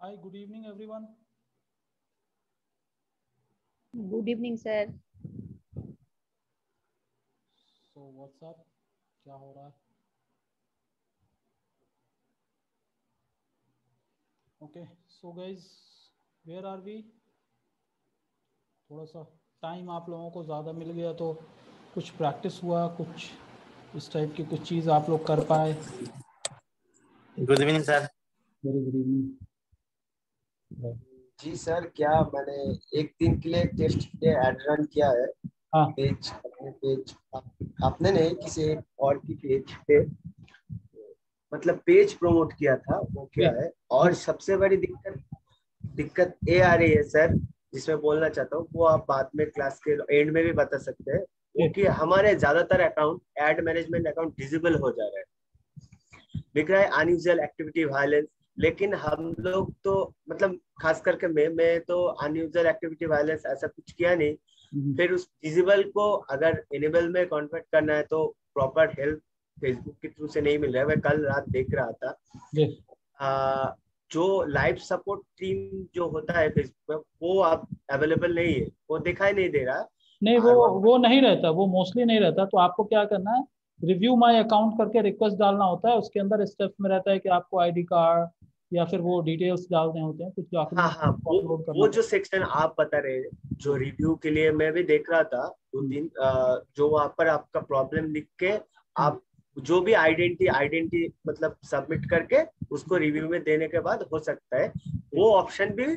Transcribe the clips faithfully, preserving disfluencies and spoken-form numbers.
Hi, good evening, everyone. Good evening, sir. So, what's up? क्या हो रहा है? Okay, so guys, where are we? थोड़ा सा टाइम आप लोगों को ज़्यादा मिल गया तो कुछ प्रैक्टिस हुआ, कुछ इस टाइप की कुछ चीज़ आप लोग कर पाए. Good evening sir. Very good evening. जी सर, क्या मैंने एक दिन के लिए टेस्ट के लिए एड रन किया है. हाँ. पेज अपने पेज आपने नहीं किसी और की पेज पे मतलब पेज प्रमोट किया था वो क्या है. और सबसे बड़ी दिक्कत दिक्कत ये आ रही है सर, जिसमें बोलना चाहता हूँ वो आप बाद में क्लास के एंड में भी बता सकते हैं. वो कि हमारे ज्यादातर account ad management account disable हो जा रहा है, दिख रहा है अनयूजुअल एक्टिविटी वायलेंस. लेकिन हम लोग तो मतलब खास करके मैं मैं तो अनयूजुअल एक्टिविटी वायलेंस ऐसा कुछ किया नहीं. फिर उस डिसेबल को अगर इनेबल में कन्वर्ट करना है तो प्रॉपर हेल्प फेसबुक के थ्रू से नहीं मिल रहा है. मैं कल रात देख रहा था आ, जो लाइव सपोर्ट टीम जो होता है फेसबुक में वो आप अवेलेबल नहीं है, वो दिखाई नहीं दे रहा. नहीं, वो वो नहीं रहता, वो मोस्टली नहीं रहता. तो आपको क्या करना है, रिव्यू माय अकाउंट करके रिक्वेस्ट डालना होता है. उसके अंदर स्टेप्स में रहता है कि आपको आईडी कार्ड या फिर वो डिटेल्स डालने होते हैं, कुछ डॉक्यूमेंट हाँ हाँ वो, अपलोड करना. वो जो सेक्शन आप बता रहे हैं जो रिव्यू के लिए मैं भी देख रहा था दो तीन, जो वहाँ पर आपका प्रॉब्लम लिख के आप जो भी आइडेंटिटी आइडेंटिटी मतलब सबमिट करके उसको रिव्यू में देने के बाद हो सकता है. वो ऑप्शन भी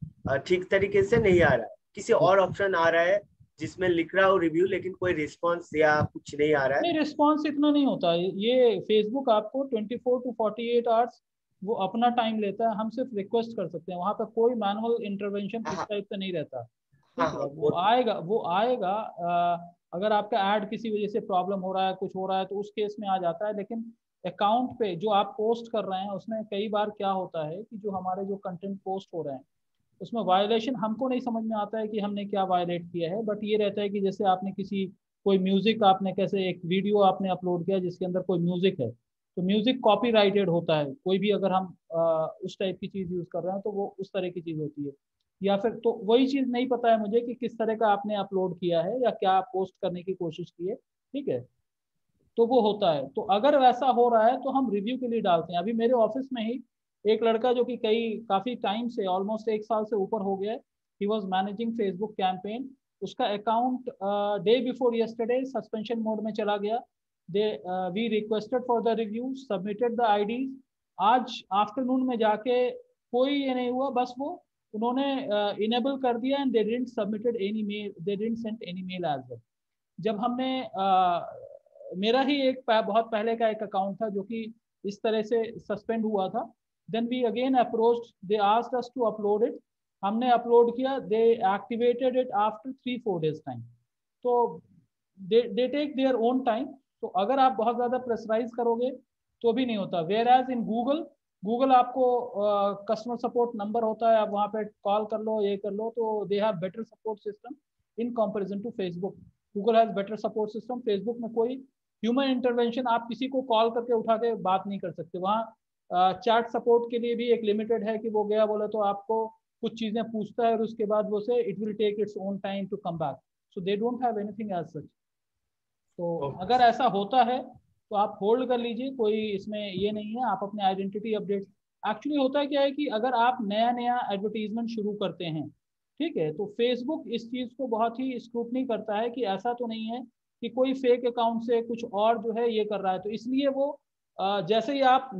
ठीक तरीके से नहीं आ रहा है. किसी और ऑप्शन आ रहा है जिसमें लिख रहा हो रिव्यू लेकिन कोई रिस्पॉन्स या कुछ नहीं आ रहा है. नहीं, रिस्पॉन्स इतना नहीं होता है. ये फेसबुक आपको चौबीस टू अड़तालीस आवर्स वो अपना टाइम लेता है. हम सिर्फ रिक्वेस्ट कर सकते हैं, वहाँ पे कोई मैनुअल इंटरवेंशन इस टाइप से नहीं रहता. ठीक है, वो आएगा वो आएगा आ, अगर आपका ऐड किसी वजह से प्रॉब्लम हो रहा है, कुछ हो रहा है, तो उस केस में आ जाता है. लेकिन अकाउंट पे जो आप पोस्ट कर रहे हैं उसमें कई बार क्या होता है कि जो हमारे जो कंटेंट पोस्ट हो रहे हैं उसमें वायलेशन हमको नहीं समझ में आता है कि हमने क्या वायलेट किया है. बट ये रहता है कि जैसे आपने किसी कोई म्यूजिक आपने कैसे एक वीडियो आपने अपलोड किया जिसके अंदर कोई म्यूजिक है, तो म्यूजिक कॉपीराइटेड होता है. कोई भी अगर हम आ, उस टाइप की चीज यूज कर रहे हैं तो वो उस तरह की चीज होती है. या फिर तो वही चीज नहीं पता है मुझे कि किस तरह का आपने अपलोड किया है या क्या पोस्ट करने की कोशिश की है. ठीक है, तो वो होता है. तो अगर वैसा हो रहा है तो हम रिव्यू के लिए डालते हैं. अभी मेरे ऑफिस में ही एक लड़का जो कि कई काफी टाइम से ऑलमोस्ट एक साल से ऊपर हो गया है, he was managing Facebook campaign. उसका account day before yesterday suspension mode में चला गया. They we requested for the review, submitted the IDs. आज आफ्टरनून में जाके कोई ये नहीं हुआ, बस वो उन्होंने इनेबल uh, कर दिया and they didn't submitted any mail, they didn't send any mail as well. जब हमने uh, मेरा ही एक बहुत पहले का एक अकाउंट था जो कि इस तरह से सस्पेंड हुआ था. Then we again approached, they asked us to upload it. हमने अपलोड किया, they activated it after three four days time. तो they they take their own time. तो अगर आप बहुत ज़्यादा प्रेशराइज करोगे तो भी नहीं होता. Whereas in Google Google आपको कस्टमर सपोर्ट नंबर होता है, आप वहाँ पे कॉल कर लो, ये कर लो. तो they have better support system in comparison to Facebook. Google has better support system. Facebook में कोई ह्यूमन इंटरवेंशन, आप किसी को कॉल करके उठा के बात नहीं कर सकते. वहाँ चैट सपोर्ट के लिए भी एक लिमिटेड है कि वो गया बोले तो आपको कुछ चीज़ें पूछता है और उसके बाद वो से it will take its own time to come back. So they don't have anything as such. तो अगर ऐसा होता है तो आप होल्ड कर लीजिए, कोई इसमें ये नहीं है. आप अपने आइडेंटिटी अपडेट, एक्चुअली होता है क्या है कि अगर आप नया नया एडवर्टीजमेंट शुरू करते हैं, ठीक है, तो फेसबुक इस चीज़ को बहुत ही स्क्रूटनी करता है कि ऐसा तो नहीं है कि कोई फेक अकाउंट से कुछ और जो है ये कर रहा है. तो इसलिए वो जैसे ही आप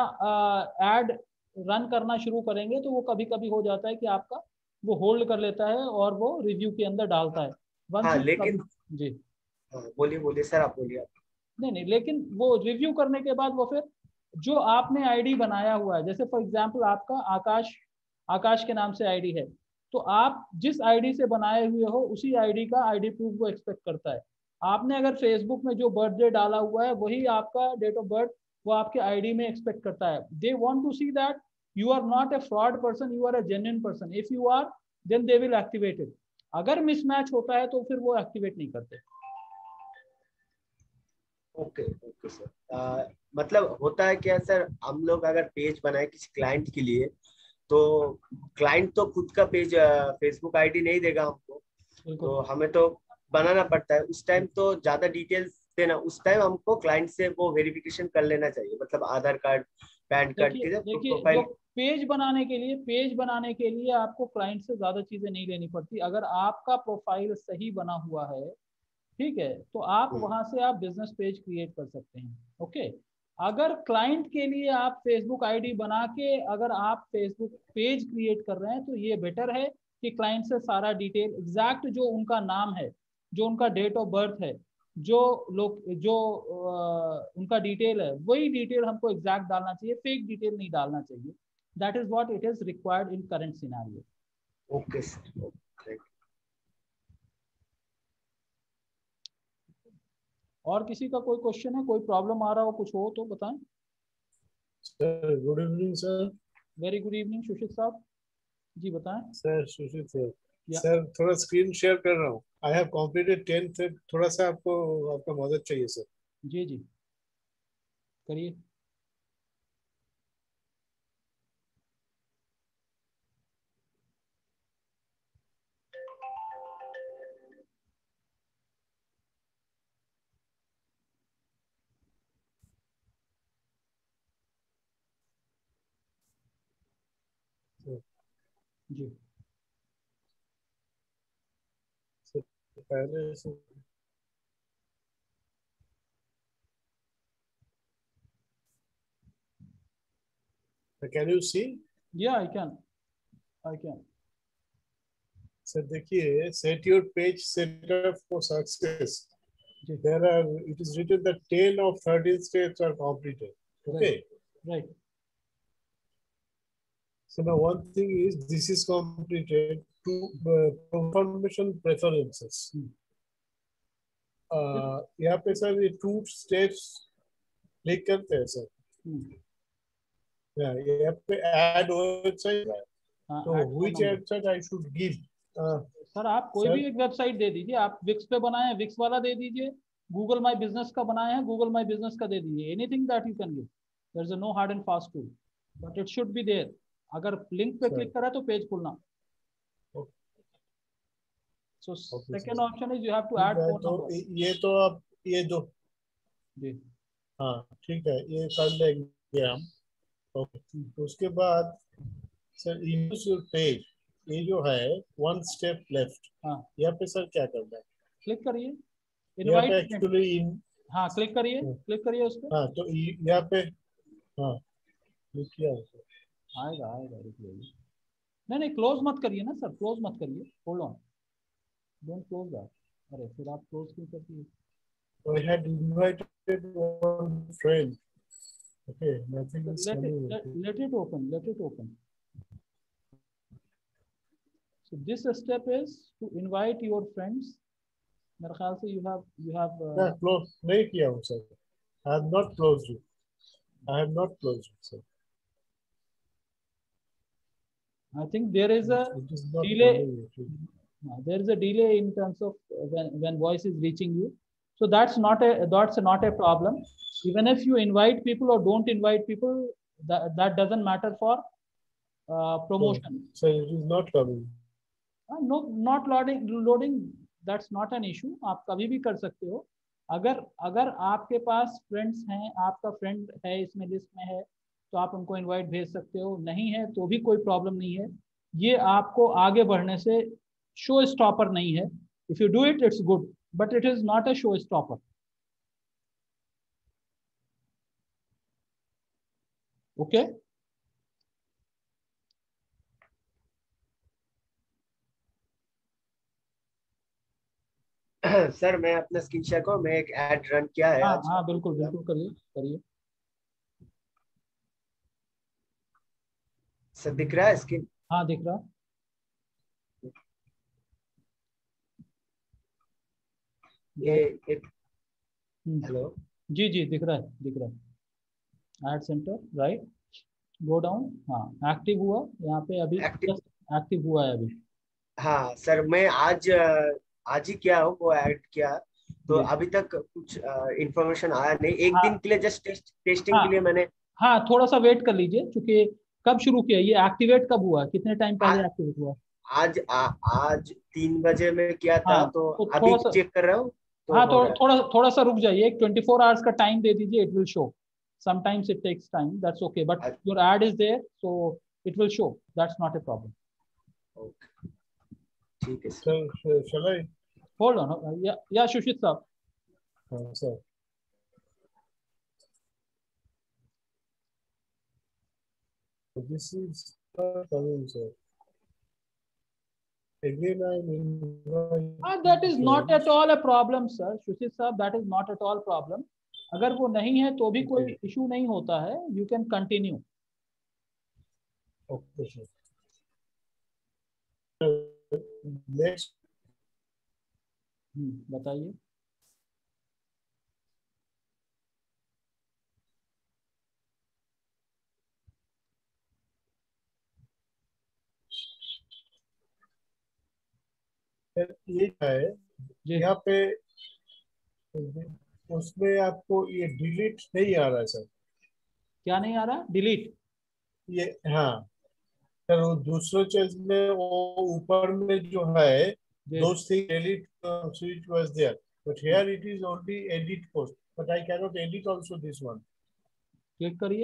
नया एड रन करना शुरू करेंगे तो वो कभी कभी हो जाता है कि आपका वो होल्ड कर लेता है और वो रिव्यू के अंदर डालता है. हाँ, लेकिन जी बोलिए बोलिए सर, आप बोलिए. नहीं नहीं, लेकिन वो रिव्यू करने के बाद वो फिर जो आपने आईडी बनाया हुआ है, जैसे फॉर एग्जांपल आपका आकाश आकाश के नाम से आईडी है, तो आप जिस आईडी से बनाए हुए हो उसी आईडी का आईडी प्रूफ वो एक्सपेक्ट करता है. आपने अगर फेसबुक में जो बर्थडे डाला हुआ है वही आपका डेट ऑफ बर्थ वो आपके आईडी में एक्सपेक्ट करता है. They want to see that you are not a fraud person, you are a genuine person. If you are then they will activate it. अगर मिसमैच होता है तो फिर वो एक्टिवेट नहीं करते. Okay okay sir. मतलब होता है क्या सर, हम लोग अगर पेज बनाए किसी क्लाइंट के लिए तो क्लाइंट तो खुद का पेज फेसबुक आईडी नहीं देगा हमको, तो हमें तो बनाना पड़ता है। उस टाइम तो ज्यादा डिटेल्स देना, उस टाइम हमको क्लाइंट से वो वेरिफिकेशन कर लेना चाहिए, मतलब आधार कार्ड, पैन कार्ड के देखिए प्रोफाइल। पेज बनाने के लिए पेज बनाने के लिए आपको क्लाइंट से ज्यादा चीजें नहीं लेनी पड़ती। अगर आपका प्रोफाइल सही बना हुआ है, ठीक है, तो आप वहां से आप बिजनेस पेज क्रिएट कर सकते हैं। ओके, अगर क्लाइंट के लिए आप फेसबुक आईडी बना के अगर आप फेसबुक पेज क्रिएट कर रहे हैं, तो ये बेटर है कि क्लाइंट से सारा डिटेल एग्जैक्ट, जो उनका नाम है, जो उनका डेट ऑफ बर्थ है, जो लोग जो आ, उनका डिटेल है, वही डिटेल हमको एग्जैक्ट डालना चाहिए, फेक डिटेल नहीं डालना चाहिए। That is what it is required in current scenario. Okay sir, okay. और किसी का कोई क्वेश्चन है, कोई प्रॉब्लम आ रहा हो, कुछ हो तो बताएं। Sir good evening sir. Very good evening Sushil साहब, जी बताएं। Sir Sushil sir, yeah sir थोड़ा स्क्रीन शेयर कर रहा हूँ। आई हैव कंप्लीटेड टेंथ, थोड़ा सा आपको आपका मदद चाहिए सर। जी जी करिए। जी सर पहले से can you see? Yeah I can I can sir देखिए, set your page setup for success. जी There are, it is written that ten of thirteen steps are completed. Okay. Right. So now one thing is this is completed to uh, confirmation preferences. Uh, यहाँ पे sir ये two steps click करते हैं sir. Yeah, यहाँ पे add website है। तो which website I should give? Uh, sir आप कोई sir, भी एक वेबसाइट दे दीजिए। आप विक्स पे बनाए हैं, विक्स वाला दे दीजिए। गूगल माई बिजनेस का बनाए हैं, गूगल माई बिजनेस का दे दीजिए। Anything that you can give, there is no hard and fast rule, but it should be there. अगर लिंक पे क्लिक करा तो पेज खुलना। So second option is you have to add phone to number. ये तो आप ये दो जी हाँ ठीक है, ये कर लेंगे हम। ओके, उसके बाद सर यूज योर पेज, ये जो है वन स्टेप लेफ्ट, हाँ यहाँ पे सर क्या करना है? क्लिक करिए, यहाँ पे इनवाइट। एक्चुअली हाँ क्लिक करिए, क्लिक करिए उस पर। हाँ तो यहाँ पे हाँ क्लिक किया है सर। आएगा आएगा, रुक जाइए। नहीं नहीं क्लोज मत करिए ना सर, क्लोज मत करिए, hold on, don't close that. अरे फिर आप क्लोज क्यों करती है? I had invited one friend. Okay, nothing is let it coming. let, let it open, let it open. So this step is to invite your friends. मेरे ख्याल से you have you have uh, Yeah, close नहीं किया हूँ sir. I have not closed it. I have not closed it, sir. I think there is a It is not delay. coming. Uh, there is a delay in terms of uh, when when voice is reaching you. So that's not a that's not a problem. Even if you invite people or don't invite people, that that doesn't matter for uh, promotion. So, so it is not coming. Uh, no, not loading loading. That's not an issue. आप कभी भी कर सकते हो। अगर अगर आपके पास friends हैं, आपका फ्रेंड है इसमें लिस्ट में है, तो आप उनको इनवाइट भेज सकते हो। नहीं है तो भी कोई प्रॉब्लम नहीं है। ये आपको आगे बढ़ने से शो स्टॉपर नहीं है। If you do it it's good, but it is not a show stopper. Okay, sir मैं अपना स्क्रीन शेयर करूं, मैं एक ऐड रन किया है हाँ आज। हाँ बिल्कुल बिल्कुल करिए करिए। सर दिख रहा है स्क्रीन? हाँ दिख रहा। ये एक हम्म, हेलो जी जी दिख रहा है दिख रहा है। Ad centre right, go down. हाँ एक्टिव हुआ यहाँ पे अभी, एक्टिव एक्टिव हुआ है अभी। हाँ सर, मैं आज आज ही किया हूँ वो ऐड किया, तो जी। अभी तक कुछ इंफॉर्मेशन आया नहीं। एक हाँ दिन के लिए जस्ट टेस्ट टेस्टिंग हाँ के लिए मैंने। हाँ थोड़ा सा वेट कर लीजिए, क्योंकि कब शुरू किया ये एक्टिवेट, कब हुआ, कितने टाइम पहले एक्टिवेट हुआ? आज आ, आज तीन बजे में किया था। हाँ, तो, तो अभी थोड़ा सा, चेक कर रहा हूँ तो हाँ हो तो रहा है। थोड़ा थोड़ा सा रुक जाइए, एक ट्वेंटी फोर आवर्स का टाइम दे दीजिए, it will show. Sometimes it takes time, that's okay, but your ad is there so it will show, that's not a problem. Okay, ठीक है sir. Sir, shall I? Hold on, या या सुशीत साहब। Uh, sir. So this is uh, coming, sir. Again, I'm in. Ah, that is not at all a problem, sir. सुशीत साहब, that is not at all problem. अगर वो नहीं है तो भी कोई इशू नहीं होता है, you can continue. Okay, sir. Next. बताइए। ये है यहाँ पे, उसमें आपको ये डिलीट नहीं आ रहा है सर। क्या नहीं आ रहा? डिलीट? ये हाँ सर, वो दूसरे चीज में वो ऊपर में जो है those things delete uh, switch was there, but here it is only edit post, but I cannot edit also this one. Click करिए।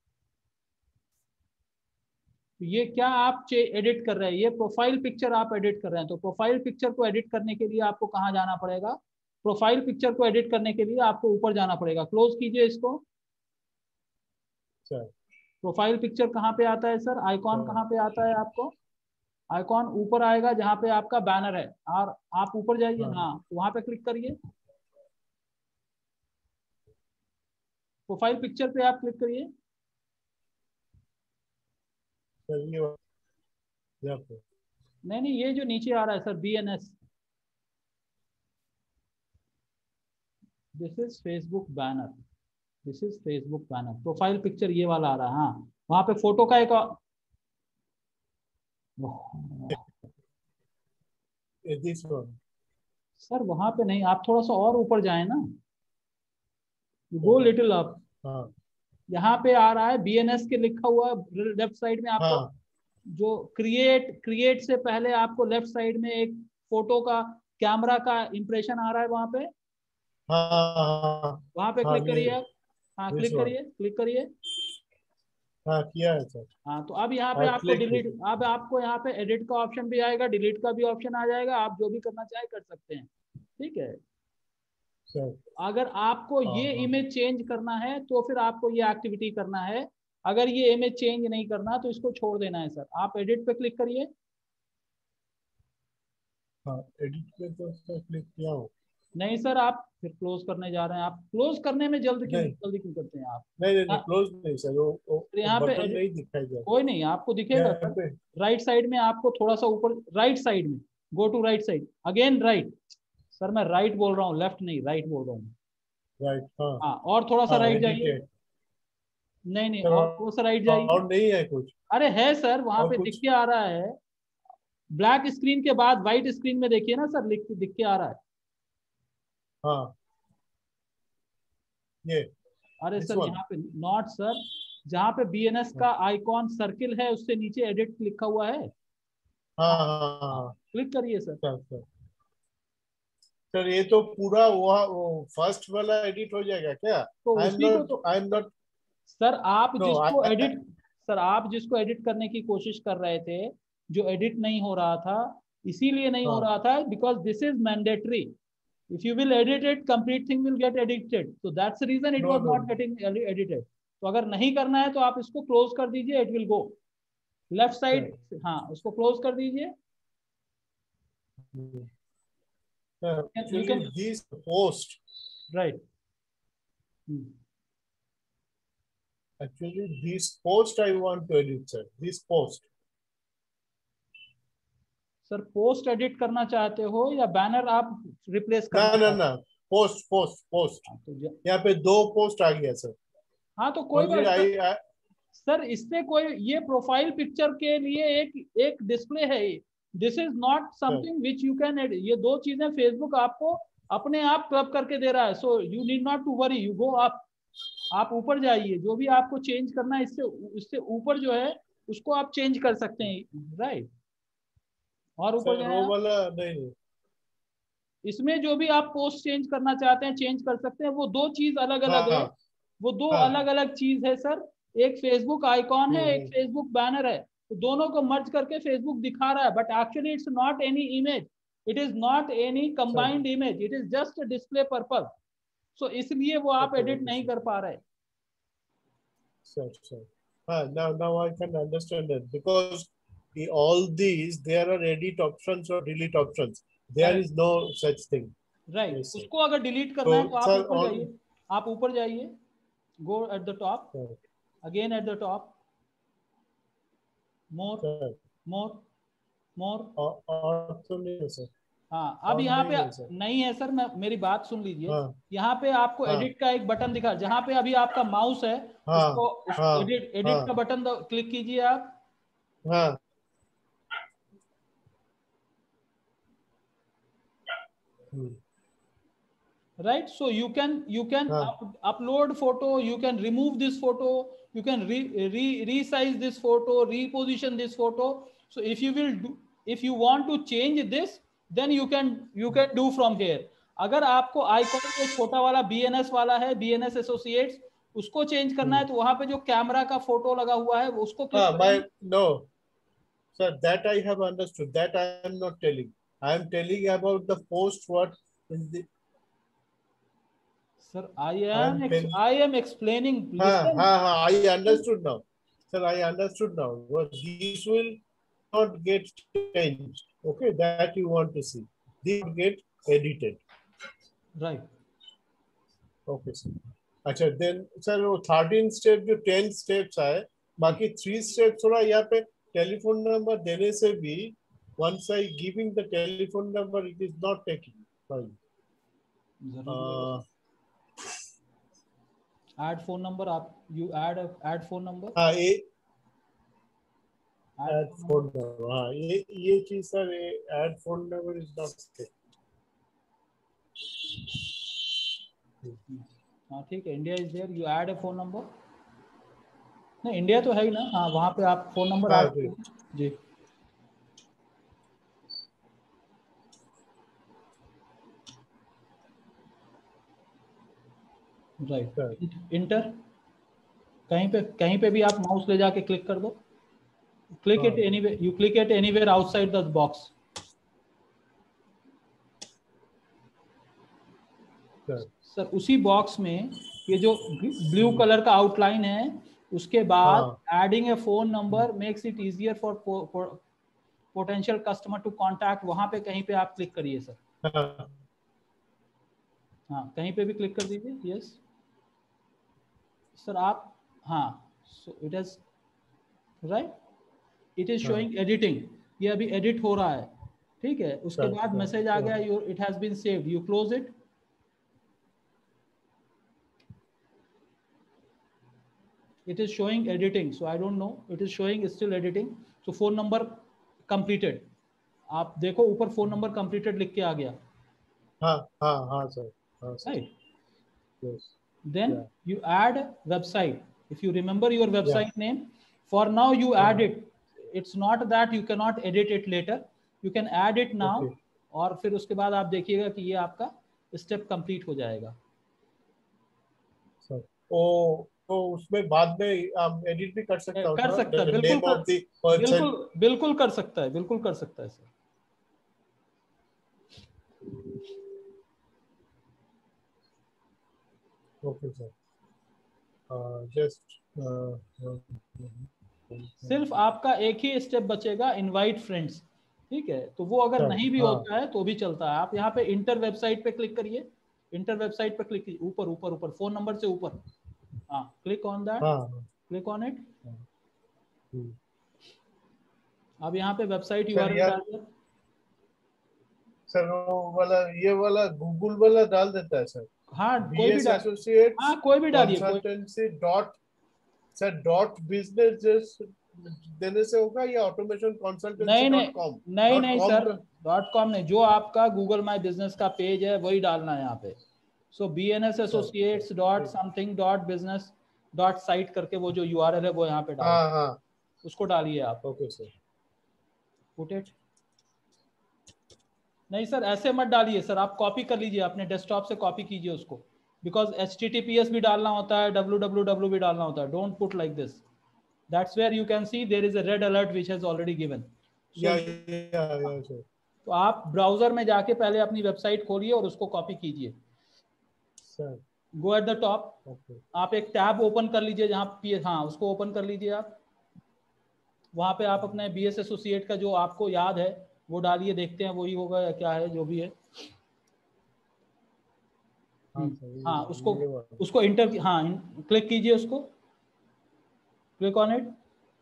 ये क्या आप एडिट कर रहे हैं? ये प्रोफाइल पिक्चर आप एडिट कर रहे हैं, तो प्रोफाइल पिक्चर को एडिट करने के लिए आपको कहाँ जाना पड़ेगा? प्रोफाइल पिक्चर को एडिट करने के लिए आपको ऊपर जाना पड़ेगा। क्लोज कीजिए इसको। सर प्रोफाइल पिक्चर कहाँ पे आता है सर? आइकॉन कहाँ पे आता है आपको? आइकॉन ऊपर आएगा जहाँ पे आपका बैनर है, और आप ऊपर जाइए। हाँ, हाँ, वहां पे क्लिक करिए। प्रोफाइल पिक्चर पे आप क्लिक करिए। सर ये यहाँ पे नहीं नहीं, ये जो नीचे आ रहा है sir, B N S, this is Facebook banner, this is Facebook banner. Profile picture ये वाला आ रहा है। हाँ, वहां पे फोटो का एक, this one. सर वहां पे नहीं, आप थोड़ा सा और ऊपर जाए ना, गो लिटिल अप। हाँ यहाँ पे आ रहा है बी एन एस के लिखा हुआ लेफ्ट साइड में आपको। हाँ जो क्रिएट क्रिएट से पहले आपको लेफ्ट साइड में एक फोटो का कैमरा का इंप्रेशन आ रहा है वहां पे। हाँ हाँ वहां पे हाँ, क्लिक करिए ये- आप। हाँ, this क्लिक one. करिए, क्लिक करिए। हाँ किया है सर। हाँ, तो अब यहाँ पे और आपको click डिलीट, अब आपको यहाँ पे एडिट का ऑप्शन भी आएगा, डिलीट का भी ऑप्शन आ जाएगा, आप जो भी करना चाहे कर सकते हैं। ठीक है। सर अगर आपको हाँ, ये हाँ। इमेज चेंज करना है तो फिर आपको ये एक्टिविटी करना है। अगर ये इमेज चेंज नहीं करना तो इसको छोड़ देना है सर। आप एडिट पे क्लिक करिए। हाँ एडिट पे तो सर क्लिक किया हूँ। नहीं सर, आप फिर क्लोज करने जा रहे हैं। आप क्लोज करने में जल्द क्यों नहीं। जल्दी क्यों करते हैं आप? नहीं नहीं, नहीं हाँ, क्लोज नहीं सर, वो, वो, फिर यहाँ वो पे बटन edit- नहीं दिखाई दे कोई नहीं, आपको दिखेगा यहाँ सर। पे। राइट साइड में आपको थोड़ा सा ऊपर, राइट साइड में, go to right side again, right. Sir मैं राइट बोल रहा हूँ, लेफ्ट नहीं, राइट बोल रहा हूँ। राइट हाँ हाँ, और थोड़ा सा हाँ, राइट जाइए। edited। नहीं नहीं, सर, और थोड़ा सा राइट जाइए। और नहीं है कुछ। अरे है सर, वहां और पे कुछ? दिख के आ रहा है, ब्लैक स्क्रीन के बाद व्हाइट स्क्रीन में देखिए ना सर, लिख दिख के आ रहा है। हाँ ये अरे this सर one? यहाँ पे नॉट सर, जहाँ पे बी एन एस का आइकॉन सर्किल है उससे नीचे एडिट लिखा हुआ है। हाँ हाँ हाँ क्लिक करिए सर। सर सर सर ये तो पूरा वहाँ वो फर्स्ट वाला एडिट हो जाएगा क्या? तो आई एम उसी को नॉट तो आई एम नॉट सर आप No, जिसको I- एडिट सर आप जिसको एडिट करने की कोशिश कर रहे थे, जो एडिट नहीं हो रहा था, इसीलिए नहीं हो हाँ। रहा था because this is mandatory. If you will edit it, complete thing will get edited, so that's the reason it No, was no, not getting edited. तो अगर नहीं करना है तो आप इसको क्लोज कर दीजिए, it will go left side. हाँ, उसको क्लोज कर दीजिए। Sir, You actually can, this post right. Hmm. actually this post I want to edit sir, this post. Sir post edit करना चाहते हो या बैनर आप रिप्लेस ना करना ना चाहते ना पोस्ट पोस्ट पोस्ट हो? तो ज- यहाँ पे दो पोस्ट आ गया सर। हाँ, तो कोई Only बात I, सर, I सर इससे कोई, ये प्रोफाइल पिक्चर के लिए एक एक डिस्प्ले है। This is not something which you can edit. ये दो चीजें फेसबुक आपको अपने आप क्लब करके दे रहा है। So you need not to worry, you go up. आप ऊपर जाइए, जो भी आपको चेंज करना है इससे इससे ऊपर जो है उसको आप चेंज कर सकते हैं, राइट। और ऊपर सर जाए वो आप। वाला नहीं, इसमें जो भी आप पोस्ट चेंज करना चाहते हैं चेंज कर सकते हैं, वो दो चीज अलग अलग है, हाँ वो दो हाँ अलग अलग चीज है सर। एक फेसबुक आइकॉन है, एक हम्म, फेसबुक बैनर है, तो दोनों को मर्ज करके फेसबुक दिखा रहा है, but actually it's not any image, it is not any sir combined image, it is just display purpose. So इसलिए वो आप ओके एडिट ओके नहीं सर कर पा रहे। सर सर हाँ, now now I can understand it because the, all these there are edit options or delete options. There is no such thing. Right right. Yes sir. उसको अगर delete करना So है तो आप sir ऊपर all जाइए, आप ऊपर जाइए, go at the top, sir, again at the top, more sir, more more. और और तो नहीं है सर, हाँ, अब और यहाँ नहीं पे है सर। नहीं है सर, मैं मेरी बात सुन लीजिए। हाँ यहाँ पे आपको हाँ एडिट का एक बटन दिखा, जहाँ पे अभी आपका माउस है हाँ उसको उस हाँ एडिट एडिट का हाँ बटन क्लिक कीजिए आप। हाँ हम्म, right, so you can you can हाँ up, upload photo, you can remove this photo, you can re, re resize this photo, reposition this photo. So if you will do, if you want to change this, then you can you can do from here. अगर आपको icon जो छोटा वाला B N S वाला है, B N S associates, उसको change करना है हम्म, तो वहां पे जो कैमरा का फोटो लगा हुआ है उसको क्लिक हाँ करेंगे। my no sir, that I have understood, that I am not telling, I am telling about the post what is the Sir, I I am am ex telling. I am explaining, हाँ listen. हाँ हाँ, I understood now. Sir, I understood now. Well, these will not get changed. Okay, that you want to see. These will get edited. Right. Okay, sir. अच्छा, then sir वो thirteen step जो ten steps आए, बाकी three steps थोड़ा यहाँ पे telephone number देने से भी once I giving the telephone number it is not taking. Fine. Uh, add phone number, आप you add add phone number, हाँ ये ऐड add phone number, हाँ ये ये चीज सर ये add phone number is not there. हाँ ठीक है, India is there, you add a phone number. नहीं, इंडिया तो है ही ना, हाँ वहाँ पे आप फोन नंबर हाँ ऐड जी जी। राइट, इंटर, कहीं पे कहीं पे भी आप माउस ले जाके क्लिक कर दो, click it anywhere, you click it anywhere outside the box. Sir उसी बॉक्स में ये जो ब्लू कलर का आउटलाइन है, उसके बाद adding a phone number makes it easier for potential customer to contact, वहां पे कहीं पे आप क्लिक करिए सर। हाँ हाँ, कहीं पे भी क्लिक कर दीजिए। यस सर, आप हाँ, so it is right, it is showing editing, ये अभी एडिट हो रहा है, ठीक है। उसके बाद मैसेज आ गया, your it has been saved, you close it. It is showing editing, so I don't know, it is showing still editing. So phone number completed, आप देखो ऊपर फोन नंबर completed लिख के आ गया। हाँ हाँ हाँ सर, हाँ sir, right, yes, then yeah, you add website, if you remember your website yeah, name, for now you yeah, add it, it's not that you cannot edit it later, you can add it now, okay, और फिर उसके बाद आप देखिएगा कि ये आपका step complete हो जाएगा। सर ओ तो उसमें बाद में आप एडिट भी कर सकता हूँ कर ना, सकता है, the बिल्कुल name कर, of the person. बिल्कुल बिल्कुल कर सकता है, बिल्कुल कर सकता है sir. Okay sir, uh, just uh, uh, सिर्फ आपका एक ही स्टेप बचेगा, इनवाइट फ्रेंड्स, ठीक है। तो वो अगर sir, नहीं भी हाँ होता है तो भी चलता है। आप यहाँ पे इंटर वेबसाइट पे क्लिक करिए, इंटर वेबसाइट पे क्लिक कीजिए, ऊपर ऊपर ऊपर फोन नंबर से ऊपर, हाँ क्लिक ऑन दैट, हाँ क्लिक ऑन इट। हम्म, अब यहाँ पे वेबसाइट सर यूआरएल यार डालिए। सर वो वाला ये वाला गूगल वाला डाल देता है सर, हाँ बी कोई भी एस डाल, एसोसिएट्स हाँ कोई भी डालिए, कोई consultancy dot sir dot business just देने से होगा या ऑटोमेशन कंसल्टेंसी नहीं नहीं डॉट कॉम नहीं डॉट नहीं कॉम सर, डॉट कॉम नहीं, जो आपका गूगल माई बिजनेस का पेज है वही डालना है यहाँ पे। So B N S associates dot something dot business dot site करके वो जो यूआरएल है वो यहाँ पे डालिए। हाँ हाँ उसको डालिए आप। Okay sir. Put it. नहीं सर ऐसे मत डालिए सर, आप कॉपी कर लीजिए अपने डेस्कटॉप से, कॉपी कीजिए उसको, because H T T P S भी डालना होता है, डब्ल्यू डब्ल्यू डब्ल्यू भी डालना होता है। Don't put like this, that's where you can see there is a red alert which has already given. या या या सर। तो आप ब्राउजर में जाके पहले अपनी वेबसाइट खोलिए और उसको कॉपी कीजिए sir. Go at the top, okay. आप एक टैब ओपन कर लीजिए जहाँ पी हाँ उसको ओपन कर लीजिए आप। वहाँ पे आप अपने बी एस एसोसिएट का जो आपको याद है वो डालिए, देखते हैं वही होगा या क्या है जो भी है। हाँ, हाँ उसको उसको इंटर हाँ क्लिक कीजिए, उसको क्लिक ऑन इट।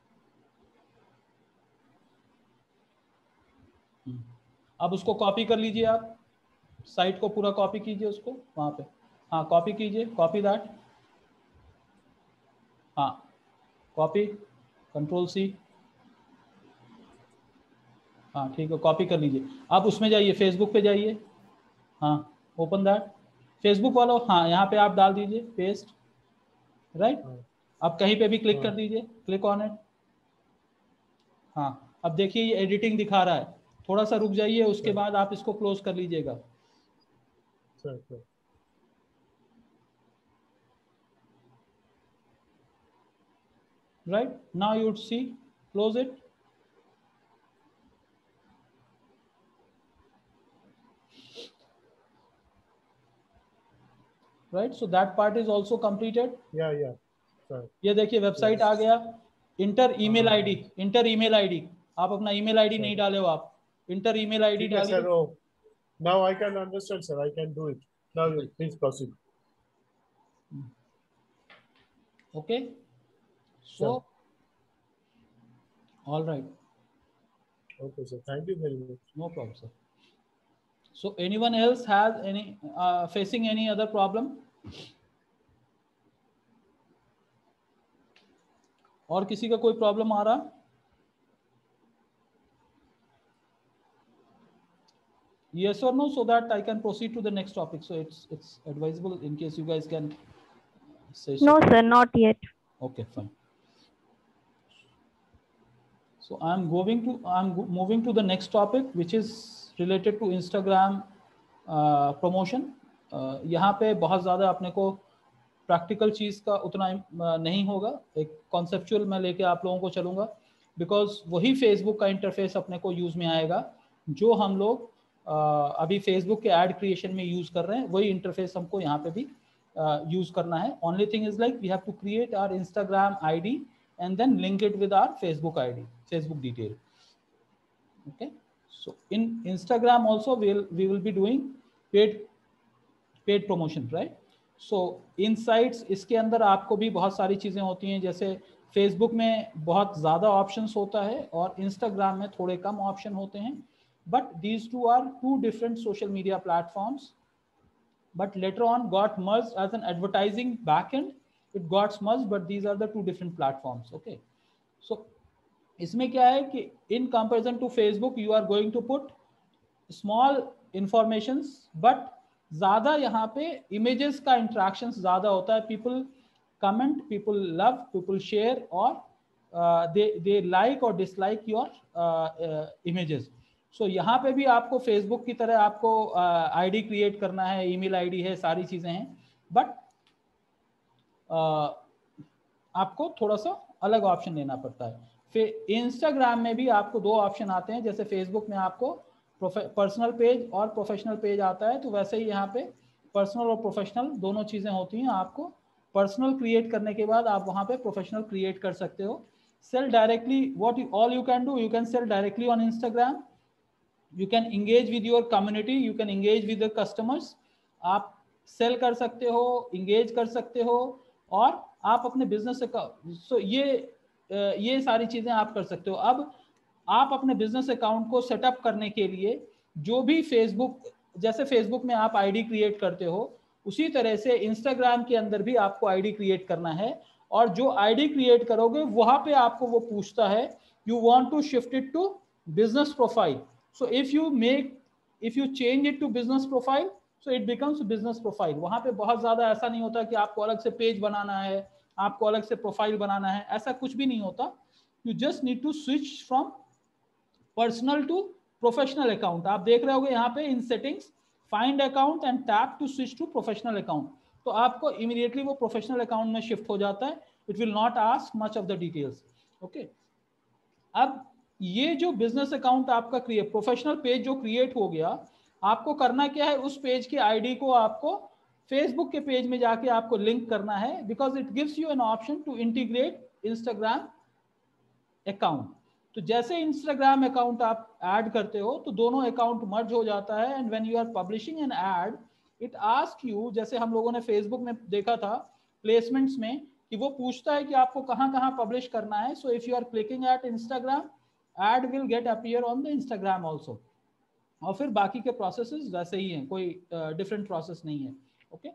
अब उसको कॉपी कर लीजिए आप, साइट को पूरा कॉपी कीजिए उसको वहाँ पे। हाँ कॉपी कीजिए, कॉपी दैट, हाँ कॉपी, कंट्रोल सी, हाँ ठीक है कॉपी कर लीजिए। अब उसमें जाइए, फेसबुक पे जाइए, हाँ ओपन दैट फेसबुक वालों, हाँ यहाँ पे आप डाल दीजिए पेस्ट, राइट। अब कहीं पे भी क्लिक कर दीजिए, क्लिक ऑन इट। हाँ अब देखिए ये एडिटिंग दिखा रहा है, थोड़ा सा रुक जाइए, उसके बाद आप इसको क्लोज कर लीजिएगा। Right now you would see, close it. Right so that part is also completed. या या ये देखिए वेबसाइट आ गया। Enter email ID, enter email ID, आप अपना ईमेल आईडी नहीं डाले हो आप, इंटर ईमेल आईडी डालिए। Now I can understand, sir. I can do it. Now you please proceed. Okay. So, all right. Okay, sir. Thank you very much. No problem, sir. So, anyone else has any uh, facing any other problem? और किसी का कोई problem आ रहा? Yes or no, so that I can proceed to the next topic. So it's it's advisable in case you guys can say so. No sir, not yet. Okay, fine. So I'm going to I'm moving to the next topic, which is related to Instagram uh, promotion. uh, यहाँ पे बहुत ज़्यादा अपने को practical चीज़ का उतना नहीं होगा, एक कॉन्सेप्चुअल मैं लेके आप लोगों को चलूँगा, बिकॉज वही फेसबुक का इंटरफेस अपने को यूज़ में आएगा जो हम लोग Uh, अभी फेसबुक के एड क्रिएशन में यूज कर रहे हैं, वही इंटरफेस हमको यहाँ पे भी यूज uh, करना है। Only thing is like we have to create our Instagram ID and then link it with our Facebook ID, Facebook detail. Okay, so in Instagram also we we will be doing paid paid promotion, right. So insights, इसके अंदर आपको भी बहुत सारी चीज़ें होती हैं, जैसे फेसबुक में बहुत ज़्यादा ऑप्शंस होता है और इंस्टाग्राम में थोड़े कम ऑप्शन होते हैं। But these two are two different social media platforms, but later on got merged as an advertising backend. It got merged, but these are the two different platforms. Okay, so इसमें क्या है कि in comparison to Facebook, you are going to put small informations, but ज़्यादा यहाँ पे images का interactions ज़्यादा होता है। People comment, people love, people share, और uh, they they like or dislike your uh, uh, images. So so, यहाँ पे भी आपको फेसबुक की तरह आपको आईडी uh, क्रिएट करना है, ईमेल आईडी है, सारी चीज़ें हैं, बट uh, आपको थोड़ा सा अलग ऑप्शन लेना पड़ता है। फिर इंस्टाग्राम में भी आपको दो ऑप्शन आते हैं, जैसे फेसबुक में आपको पर्सनल पेज और प्रोफेशनल पेज आता है, तो वैसे ही यहाँ पे पर्सनल और प्रोफेशनल दोनों चीज़ें होती हैं। आपको पर्सनल क्रिएट करने के बाद आप वहाँ पे प्रोफेशनल क्रिएट कर सकते हो। Sell directly, what all you can do, you can sell directly on Instagram, you can engage with your community, you can engage with the customers, आप सेल कर सकते हो, engage कर सकते हो, और आप अपने बिजनेस अकाउंट, सो ये ये सारी चीज़ें आप कर सकते हो। अब आप अपने बिजनेस अकाउंट को सेटअप करने के लिए जो भी फेसबुक, जैसे फेसबुक में आप आईडी क्रिएट करते हो, उसी तरह से इंस्टाग्राम के अंदर भी आपको आईडी क्रिएट करना है, और जो आईडी क्रिएट करोगे वहाँ पे आपको वो पूछता है you want to shift it to business profile. So if you make, if you change it to business profile, so it becomes business profile. वहाँ पे बहुत ज़्यादा ऐसा नहीं होता कि आपको अलग से पेज बनाना है, आपको अलग से प्रोफाइल बनाना है, ऐसा कुछ भी नहीं होता। You just need to switch from personal to professional account. आप देख रहे होगे यहाँ पे in settings find account and tap to switch to professional account, तो आपको इमीडिएटली वो प्रोफेशनल अकाउंट में शिफ्ट हो जाता है। It will not ask much of the details. Okay, अब ये जो बिजनेस अकाउंट आपका क्रिएट, प्रोफेशनल पेज जो क्रिएट हो गया, आपको करना क्या है, उस पेज की आईडी को आपको फेसबुक के पेज में जाके आपको लिंक करना है, because it gives you an option to integrate Instagram account. तो जैसे इंस्टाग्राम अकाउंट आप ऐड करते हो तो दोनों अकाउंट मर्ज हो जाता है, and when you are publishing an ad it ask you, जैसे हम लोगों ने फेसबुक में देखा था प्लेसमेंट्स में कि वो पूछता है कि आपको कहाँ कहाँ पब्लिश करना है। So if you are clicking at Instagram, ad will get appear on the Instagram also, और फिर बाकी के प्रोसेसेस वैसे ही हैं, कोई डिफरेंट uh, प्रोसेस नहीं है। Okay okay?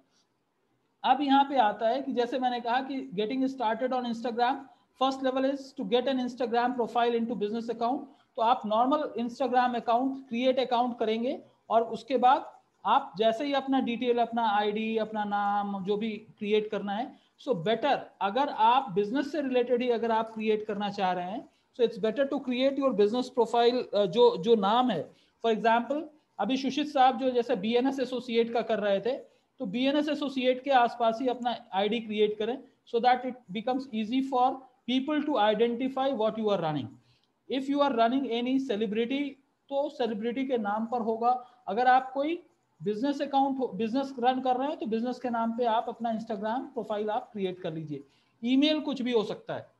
अब यहाँ पे आता है कि जैसे मैंने कहा कि getting started on Instagram, first level is to get an Instagram profile into business account. तो आप normal Instagram account create account करेंगे, और उसके बाद आप जैसे ही अपना डिटेल, अपना आईडी, अपना नाम जो भी क्रिएट करना है, सो so बेटर अगर आप बिजनेस से रिलेटेड ही अगर आप क्रिएट करना चाह रहे हैं, so it's better to create your business profile. जो जो नाम है, फॉर एग्जाम्पल अभी सुशीत साहब जो जैसे बी एन एस एसोसिएट का कर रहे थे, तो बी एन एस एसोसिएट के आसपास ही अपना आईडी क्रिएट करें, so that it becomes easy for people to identify what you are running. If you are running any celebrity, तो सेलिब्रिटी के नाम पर होगा। अगर आप कोई बिजनेस अकाउंट बिजनेस रन कर रहे हैं, तो बिजनेस के नाम पे आप अपना इंस्टाग्राम प्रोफाइल आप क्रिएट कर लीजिए। ईमेल कुछ भी हो सकता है,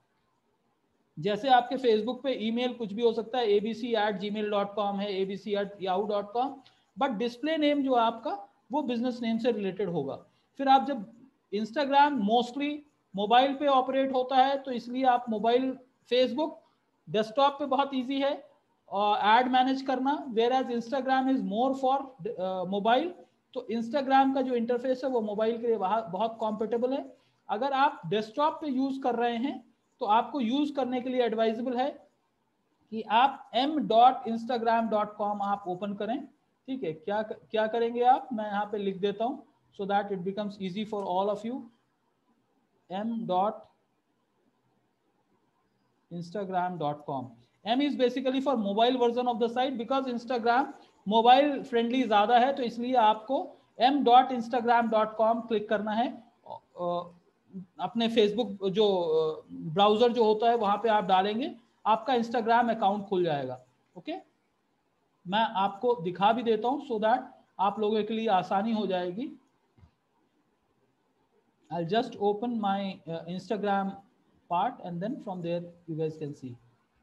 जैसे आपके फेसबुक पे ईमेल कुछ भी हो सकता है, ABC at gmail dot com है, ABC at Yahoo dot com, but display name जो आपका वो बिजनेस नेम से रिलेटेड होगा। फिर आप जब इंस्टाग्राम मोस्टली मोबाइल पे ऑपरेट होता है, तो इसलिए आप मोबाइल, फेसबुक डेस्कटॉप पे बहुत इजी है और एड मैनेज करना, whereas Instagram is more for mobile. तो इंस्टाग्राम का जो इंटरफेस है वो मोबाइल के लिए बहुत कॉम्पेटेबल है। अगर आप डेस्कटॉप पे यूज कर रहे हैं, तो आपको यूज करने के लिए एडवाइजेबल है कि आप M dot Instagram dot com आप ओपन करें। ठीक है, क्या क्या करेंगे आप, मैं यहाँ पे लिख देता हूँ so that it becomes easy for all of you. M dot Instagram dot com. M is basically for mobile version of the site, because Instagram mobile friendly ज़्यादा है, तो इसलिए आपको m dot Instagram dot com click करना है। अपने Facebook जो browser जो होता है वहाँ पे आप डालेंगे, आपका इंस्टाग्राम अकाउंट खुल जाएगा। ओके, मैं आपको दिखा भी देता हूँ सो दैट आप लोगों के लिए आसानी हो जाएगी। I'll just open my uh, Instagram part, and then from there you guys can see.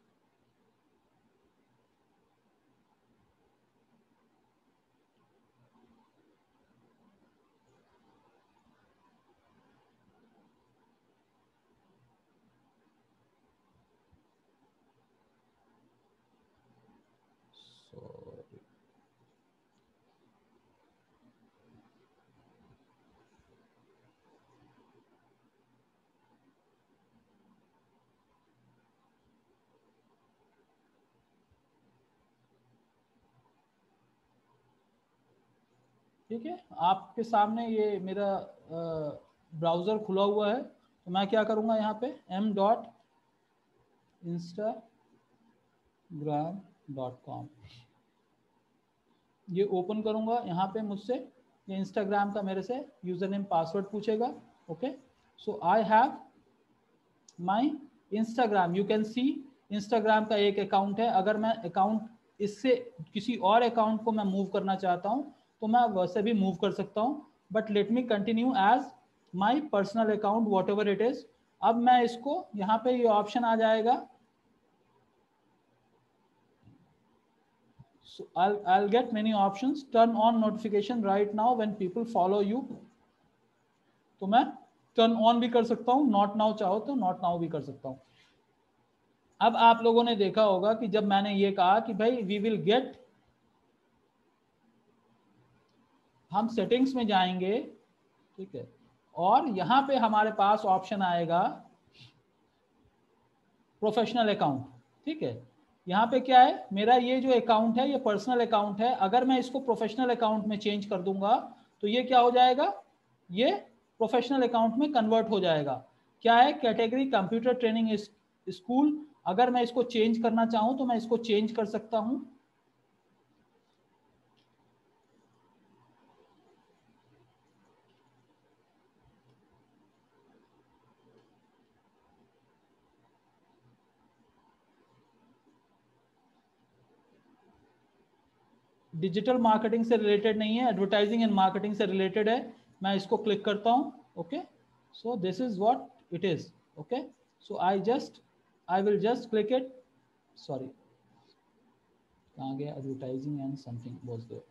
ठीक है, आपके सामने ये मेरा ब्राउज़र खुला हुआ है, तो मैं क्या करूँगा, यहाँ पे M dot Instagram dot com ये ओपन करूँगा। यहाँ पे मुझसे ये इंस्टाग्राम का मेरे से यूज़र नेम पासवर्ड पूछेगा। Okay, so I have my Instagram, you can see Instagram का एक अकाउंट है। अगर मैं अकाउंट इससे किसी और अकाउंट को मैं मूव करना चाहता हूँ, तो मैं वैसे भी मूव कर सकता हूँ, but let me continue as my personal account whatever it is. अब मैं इसको यहाँ पे ये ऑप्शन आ जाएगा, so I'll I'll get many options. Turn on notification right now when people follow you, तो मैं टर्न ऑन भी कर सकता हूँ, नॉट नाउ चाहो तो नॉट नाउ भी कर सकता हूँ। अब आप लोगों ने देखा होगा कि जब मैंने ये कहा कि भाई वी विल गेट, हम सेटिंग्स में जाएंगे, ठीक है, और यहाँ पे हमारे पास ऑप्शन आएगा प्रोफेशनल अकाउंट। ठीक है, यहाँ पे क्या है, मेरा ये जो अकाउंट है ये पर्सनल अकाउंट है, अगर मैं इसको प्रोफेशनल अकाउंट में चेंज कर दूंगा तो ये क्या हो जाएगा, ये प्रोफेशनल अकाउंट में कन्वर्ट हो जाएगा। क्या है, कैटेगरी कंप्यूटर ट्रेनिंग स्कूल। अगर मैं इसको चेंज करना चाहूँ तो मैं इसको चेंज कर सकता हूँ। डिजिटल मार्केटिंग से रिलेटेड नहीं है, एडवर्टाइजिंग एंड मार्केटिंग से रिलेटेड है। मैं इसको क्लिक करता हूँ। Okay, so this is what it is. Okay, so I just I will just click it. Sorry, कहाँ गया, advertising and something was there.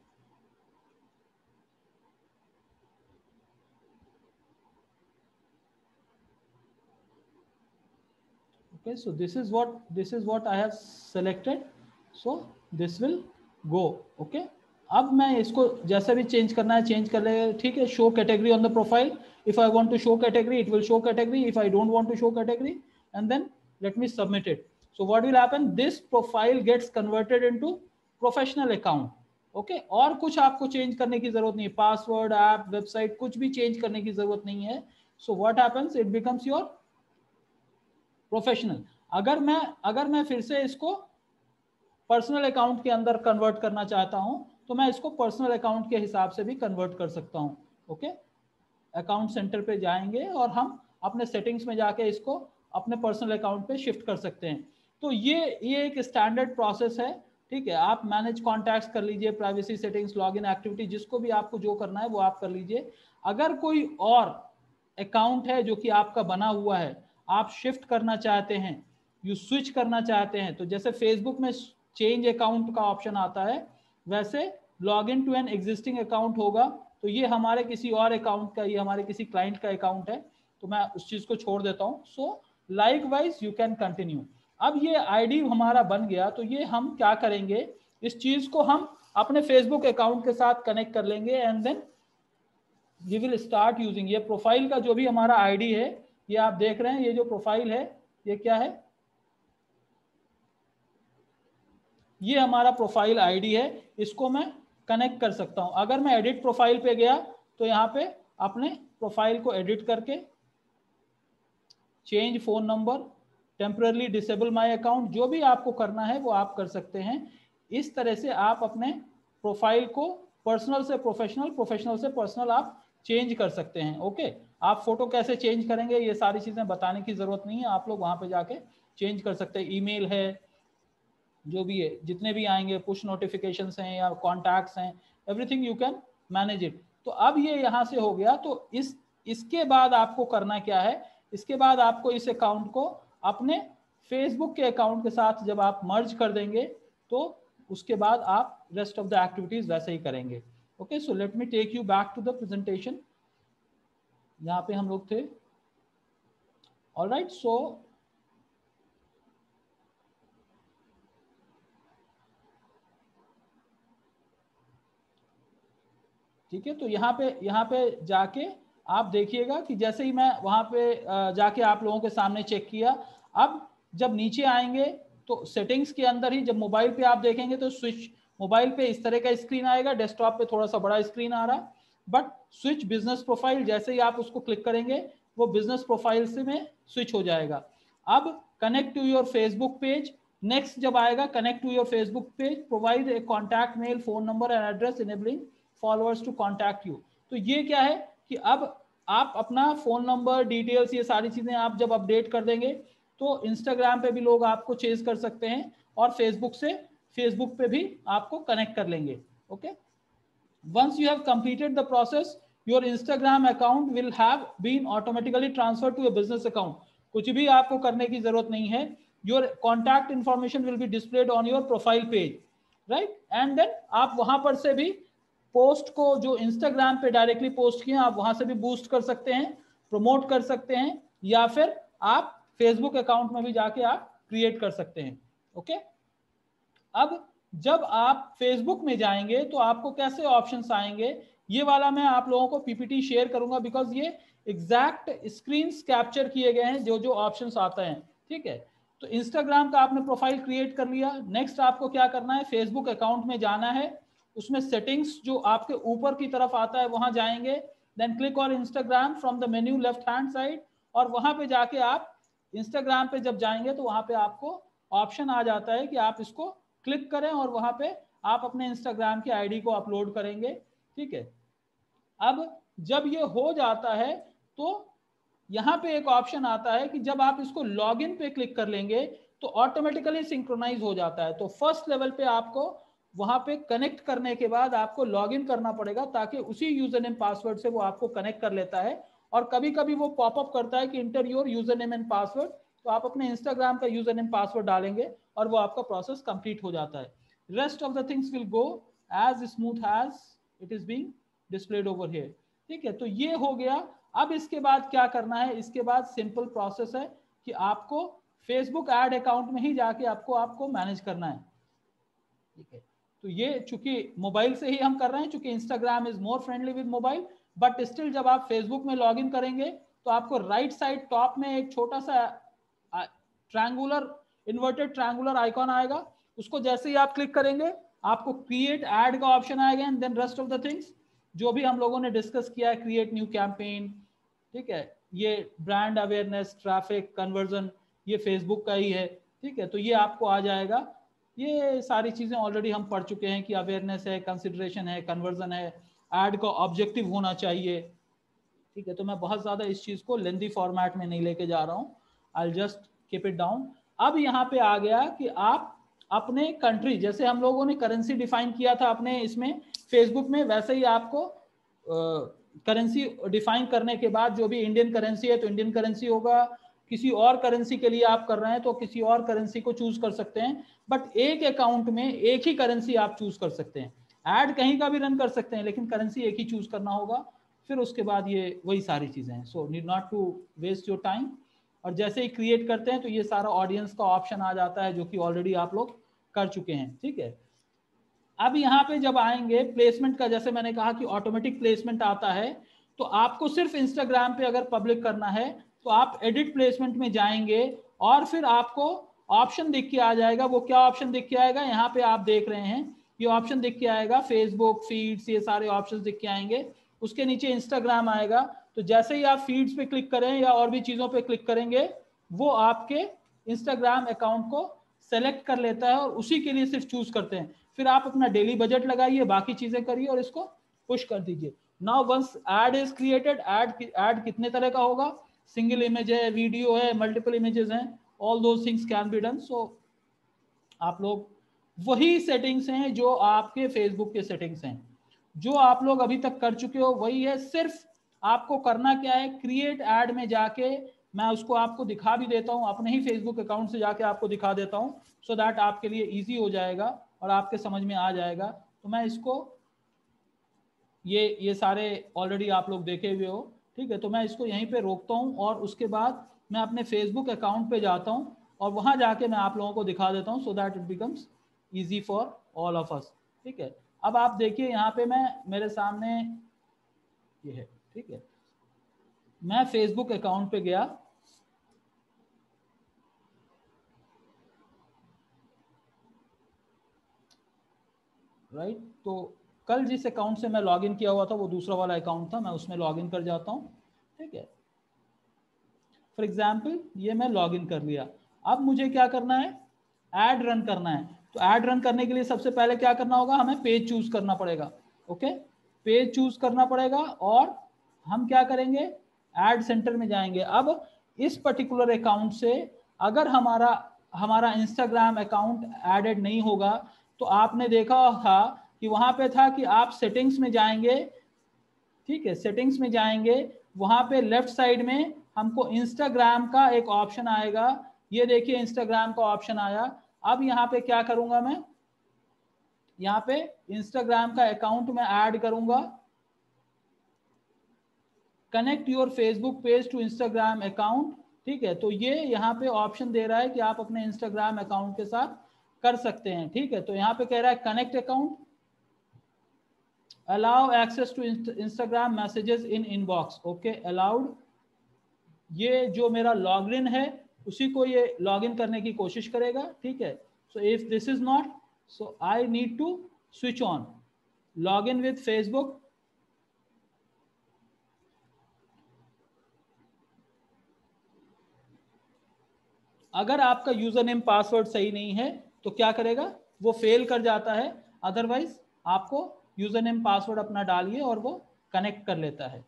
Okay, so this is what this is what I have selected, so this will go. Okay, अब मैं इसको जैसा भी change करना है change कर ले, ठीक है। Show category on the profile, if I want to show category it will show category, if I don't want to show category and then let me submit it. So what will happen, this profile gets converted into professional account. Okay, और कुछ आपको change करने की जरूरत नहीं है, password, app, website, कुछ भी चेंज करने की जरूरत नहीं है। So what happens, it becomes your professional. अगर मैं अगर मैं फिर से इसको पर्सनल अकाउंट के अंदर कन्वर्ट करना चाहता हूं तो मैं इसको पर्सनल अकाउंट के हिसाब से भी कन्वर्ट कर सकता हूं। ओके, अकाउंट सेंटर पे जाएंगे और हम अपने सेटिंग्स में जाके इसको अपने पर्सनल अकाउंट पे शिफ्ट कर सकते हैं। तो ये ये एक स्टैंडर्ड प्रोसेस है, ठीक है। आप मैनेज कॉन्टैक्ट्स कर लीजिए, प्राइवेसी सेटिंग्स, लॉगिन एक्टिविटी, जिसको भी आपको जो करना है वो आप कर लीजिए। अगर कोई और अकाउंट है जो कि आपका बना हुआ है, आप शिफ्ट करना चाहते हैं, यू स्विच करना चाहते हैं, तो जैसे फेसबुक में चेंज अकाउंट का ऑप्शन आता है, वैसे log in to an existing account होगा। तो ये हमारे किसी और अकाउंट का, ये हमारे किसी क्लाइंट का अकाउंट है, तो मैं उस चीज को छोड़ देता हूँ। So likewise you can continue. अब ये आईडी हमारा बन गया, तो ये हम क्या करेंगे, इस चीज को हम अपने फेसबुक अकाउंट के साथ कनेक्ट कर लेंगे and then we will start using. ये प्रोफाइल का जो भी हमारा आईडी है, ये आप देख रहे हैं, ये जो प्रोफाइल है ये क्या है, ये हमारा प्रोफाइल आईडी है, इसको मैं कनेक्ट कर सकता हूं। अगर मैं एडिट प्रोफाइल पे गया तो यहाँ पे अपने प्रोफाइल को एडिट करके change phone number, temporary disable my account, जो भी आपको करना है वो आप कर सकते हैं। इस तरह से आप अपने प्रोफाइल को पर्सनल से प्रोफेशनल, प्रोफेशनल से पर्सनल आप चेंज कर सकते हैं। ओके, आप फोटो कैसे चेंज करेंगे ये सारी चीजें बताने की जरूरत नहीं है, आप लोग वहां पे जाके चेंज कर सकते हैं। ईमेल है, जो भी है, जितने भी आएंगे, पुश नोटिफिकेशंस हैं या कॉन्टैक्ट्स हैं, everything you can manage it. तो अब ये यहाँ से हो गया। तो इस इसके बाद आपको करना क्या है, इसके बाद आपको इस अकाउंट को अपने फेसबुक के अकाउंट के साथ जब आप मर्ज कर देंगे तो उसके बाद आप रेस्ट ऑफ द एक्टिविटीज वैसे ही करेंगे। Okay, so let me take you back to the presentation, यहाँ पे हम लोग थे। ऑलराइट, सो ठीक है, तो यहाँ पे यहाँ पे जाके आप देखिएगा कि जैसे ही मैं वहाँ पे जाके आप लोगों के सामने चेक किया, अब जब नीचे आएंगे तो सेटिंग्स के अंदर ही जब मोबाइल पे आप देखेंगे तो स्विच, मोबाइल पे इस तरह का स्क्रीन आएगा, डेस्कटॉप पे थोड़ा सा बड़ा स्क्रीन आ रहा है, बट स्विच बिजनेस प्रोफाइल, जैसे ही आप उसको क्लिक करेंगे वो बिजनेस प्रोफाइल से में स्विच हो जाएगा। अब connect to your Facebook page, next जब आएगा connect to your Facebook page, provide a contact mail, phone number and address enabling followers to contact you. तो ये क्या है कि अब आप अपना फोन नंबर, डिटेल्स, ये सारी चीजें आप जब अपडेट कर देंगे तो इंस्टाग्राम पे भी लोग आपको चेज कर सकते हैं और फेसबुक से फेसबुक पे भी आपको कनेक्ट कर लेंगे। Okay, once you have completed the process, your Instagram account will have been automatically transfer to a business account. कुछ भी आपको करने की जरूरत नहीं है। Your contact information will be displayed on your profile page, right, and then आप वहां पर से भी पोस्ट को जो इंस्टाग्राम पे डायरेक्टली पोस्ट किए आप वहां से भी बूस्ट कर सकते हैं, प्रमोट कर सकते हैं, या फिर आप फेसबुक अकाउंट में भी जाके आप क्रिएट कर सकते हैं। ओके, अब जब आप फेसबुक में जाएंगे तो आपको कैसे ऑप्शंस आएंगे, ये वाला मैं आप लोगों को पीपीटी शेयर करूंगा, बिकॉज ये एग्जैक्ट स्क्रीन कैप्चर किए गए हैं जो जो ऑप्शंस आता है। ठीक है, तो इंस्टाग्राम का आपने प्रोफाइल क्रिएट कर लिया। नेक्स्ट आपको क्या करना है, फेसबुक अकाउंट में जाना है, उसमें सेटिंग्स जो आपके ऊपर की तरफ आता है वहां जाएंगे, then click on Instagram from the menu left hand side, और वहां पे जाके आप इंस्टाग्राम पे जब जाएंगे तो वहां पे आपको ऑप्शन आ जाता है कि आप इसको क्लिक करें और वहां पे आप अपने इंस्टाग्राम की आईडी को अपलोड करेंगे। ठीक है, अब जब ये हो जाता है तो यहाँ पे एक ऑप्शन आता है कि जब आप इसको लॉगिन पे क्लिक कर लेंगे तो ऑटोमेटिकली सिंक्रोनाइज हो जाता है। तो फर्स्ट लेवल पे आपको वहां पे कनेक्ट करने के बाद आपको लॉगिन करना पड़ेगा, ताकि उसी यूजर नेम पासवर्ड से वो आपको कनेक्ट कर लेता है। और कभी कभी वो पॉपअप करता है कि enter your user name and password, तो आप अपने इंस्टाग्राम का यूजर नेम पासवर्ड डालेंगे और वो आपका प्रोसेस कंप्लीट हो जाता है। Rest of the things will go as smooth as it is being displayed over here. ठीक है, तो ये हो गया। अब इसके बाद क्या करना है, इसके बाद सिंपल प्रोसेस है कि आपको फेसबुक ऐड अकाउंट में ही जाके आपको आपको मैनेज करना है। ठीक है, तो ये चूंकि मोबाइल से ही हम कर रहे हैं, चूंकि Instagram is more friendly with mobile, but still जब आप फेसबुक में लॉग इन करेंगे तो आपको राइट साइड टॉप में एक छोटा सा ट्रायंगुलर इन्वर्टेड ट्रायंगुलर आइकॉन आएगा, उसको जैसे ही आप क्लिक करेंगे आपको क्रिएट ऐड का ऑप्शन आएगा, and then rest of the things जो भी हम लोगों ने डिस्कस किया है, क्रिएट न्यू कैंपेन, ठीक है, ये ब्रांड अवेयरनेस, ट्रैफिक, कन्वर्जन, ये फेसबुक का ही है। ठीक है, तो ये आपको आ जाएगा। ये सारी चीज़ें ऑलरेडी हम पढ़ चुके हैं कि अवेयरनेस है, कंसिडरेशन है, कन्वर्जन है, ऐड का ऑब्जेक्टिव होना चाहिए। ठीक है, तो मैं बहुत ज़्यादा इस चीज़ को लेंदी फॉर्मेट में नहीं लेके जा रहा हूँ, I just keep it down. अब यहाँ पे आ गया कि आप अपने कंट्री, जैसे हम लोगों ने करेंसी डिफाइन किया था अपने इसमें फेसबुक में, वैसे ही आपको करेंसी डिफाइन करने के बाद जो भी इंडियन करेंसी है तो इंडियन करेंसी होगा, किसी और करेंसी के लिए आप कर रहे हैं तो किसी और करेंसी को चूज कर सकते हैं, बट एक अकाउंट में एक ही करेंसी आप चूज कर सकते हैं। ऐड कहीं का भी रन कर सकते हैं लेकिन करेंसी एक ही चूज करना होगा। फिर उसके बाद ये वही सारी चीजें हैं, so need not to waste your time. और जैसे ही क्रिएट करते हैं तो ये सारा ऑडियंस का ऑप्शन आ जाता है जो कि ऑलरेडी आप लोग कर चुके हैं। ठीक है, अब यहाँ पे जब आएंगे प्लेसमेंट का, जैसे मैंने कहा कि ऑटोमेटिक प्लेसमेंट आता है, तो आपको सिर्फ इंस्टाग्राम पे अगर पब्लिक करना है तो आप एडिट प्लेसमेंट में जाएंगे और फिर आपको ऑप्शन दिख के आ जाएगा। वो क्या ऑप्शन दिख के आएगा, यहाँ पे आप देख रहे हैं ये ऑप्शन दिख के आएगा, फेसबुक फीड्स, ये सारे ऑप्शन दिख के आएंगे। उसके नीचे इंस्टाग्राम आएगा, तो जैसे ही आप फीड्स पे क्लिक करें या और भी चीज़ों पे क्लिक करेंगे वो आपके इंस्टाग्राम अकाउंट को सेलेक्ट कर लेता है और उसी के लिए सिर्फ चूज करते हैं। फिर आप अपना डेली बजट लगाइए, बाकी चीजें करिए और इसको पुश कर दीजिए। Now once ad is created, ad ad कितने तरह का होगा, सिंगल इमेज है, वीडियो है, मल्टीपल इमेजेस हैं, all those things can be done. सो आप लोग वही सेटिंग्स हैं जो आपके फेसबुक के सेटिंग्स हैं, जो आप लोग अभी तक कर चुके हो वही है। सिर्फ आपको करना क्या है, क्रिएट ऐड में जाके, मैं उसको आपको दिखा भी देता हूं, अपने ही फेसबुक अकाउंट से जाके आपको दिखा देता हूं, सो दैट आपके लिए इजी हो जाएगा और आपके समझ में आ जाएगा। तो मैं इसको, ये ये सारे ऑलरेडी आप लोग देखे हुए हो, ठीक है, तो मैं इसको यहीं पे रोकता हूं और उसके बाद मैं अपने फेसबुक अकाउंट पे जाता हूं और वहां जाके मैं आप लोगों को दिखा देता हूं, so that it becomes easy for all of us. ठीक है, अब आप देखिए यहाँ पे मैं, मेरे सामने ये है, ठीक है, मैं फेसबुक अकाउंट पे गया, राइट right? तो कल जिस अकाउंट से मैं लॉगिन किया हुआ था वो दूसरा वाला अकाउंट था, मैं उसमें लॉगिन कर जाता हूँ। ठीक है, फॉर एग्जाम्पल ये मैं लॉगिन कर लिया। अब मुझे क्या करना है, ऐड रन करना है। तो ऐड रन करने के लिए सबसे पहले क्या करना होगा, हमें पेज चूज करना पड़ेगा। ओके, पेज चूज करना पड़ेगा और हम क्या करेंगे, ऐड सेंटर में जाएंगे। अब इस पर्टिकुलर अकाउंट से अगर हमारा हमारा इंस्टाग्राम अकाउंट एडेड नहीं होगा तो आपने देखा था कि वहां पे था कि आप सेटिंग्स में जाएंगे, ठीक है, सेटिंग्स में जाएंगे, वहां पे लेफ्ट साइड में हमको इंस्टाग्राम का एक ऑप्शन आएगा। ये देखिए इंस्टाग्राम का ऑप्शन आया। अब यहाँ पे क्या करूंगा, मैं यहाँ पे इंस्टाग्राम का अकाउंट में ऐड करूंगा, connect your Facebook page to Instagram account. ठीक है, तो ये यहाँ पे ऑप्शन दे रहा है कि आप अपने इंस्टाग्राम अकाउंट के साथ कर सकते हैं। ठीक है, तो यहाँ पे कह रहा है connect account, allow access to Instagram messages in inbox. Okay, allowed. ये जो मेरा लॉगिन है उसी को ये लॉगिन करने की कोशिश करेगा, ठीक है। So if this is not, so I need to switch on login with Facebook. अगर आपका यूजर नेम पासवर्ड सही नहीं है तो क्या करेगा, वो फेल कर जाता है। अदरवाइज आपको यूजर नेम पासवर्ड अपना डालिए और वो कनेक्ट कर लेता है।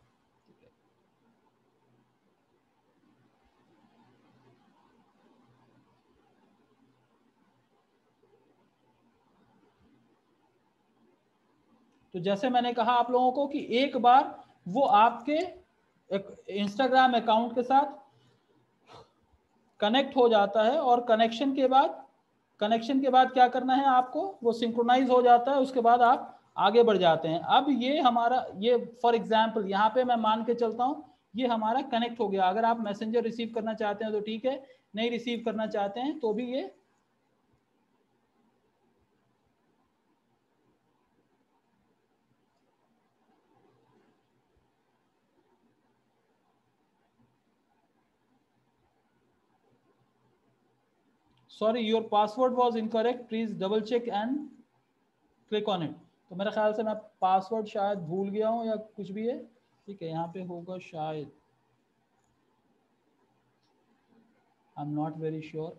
तो जैसे मैंने कहा आप लोगों को कि एक बार वो आपके इंस्टाग्राम अकाउंट के साथ कनेक्ट हो जाता है और कनेक्शन के बाद कनेक्शन के बाद क्या करना है आपको, वो सिंक्रोनाइज हो जाता है, उसके बाद आप आगे बढ़ जाते हैं। अब ये हमारा ये फॉर एग्जांपल यहाँ पे मैं मान के चलता हूँ ये हमारा कनेक्ट हो गया। अगर आप मैसेंजर रिसीव करना चाहते हैं तो ठीक है, नहीं रिसीव करना चाहते हैं तो भी ये sorry your password was incorrect, please double check and click on it. तो मेरे ख्याल से मैं पासवर्ड शायद भूल गया हूँ या कुछ भी है, ठीक है, यहाँ पे होगा शायद, I am not very sure.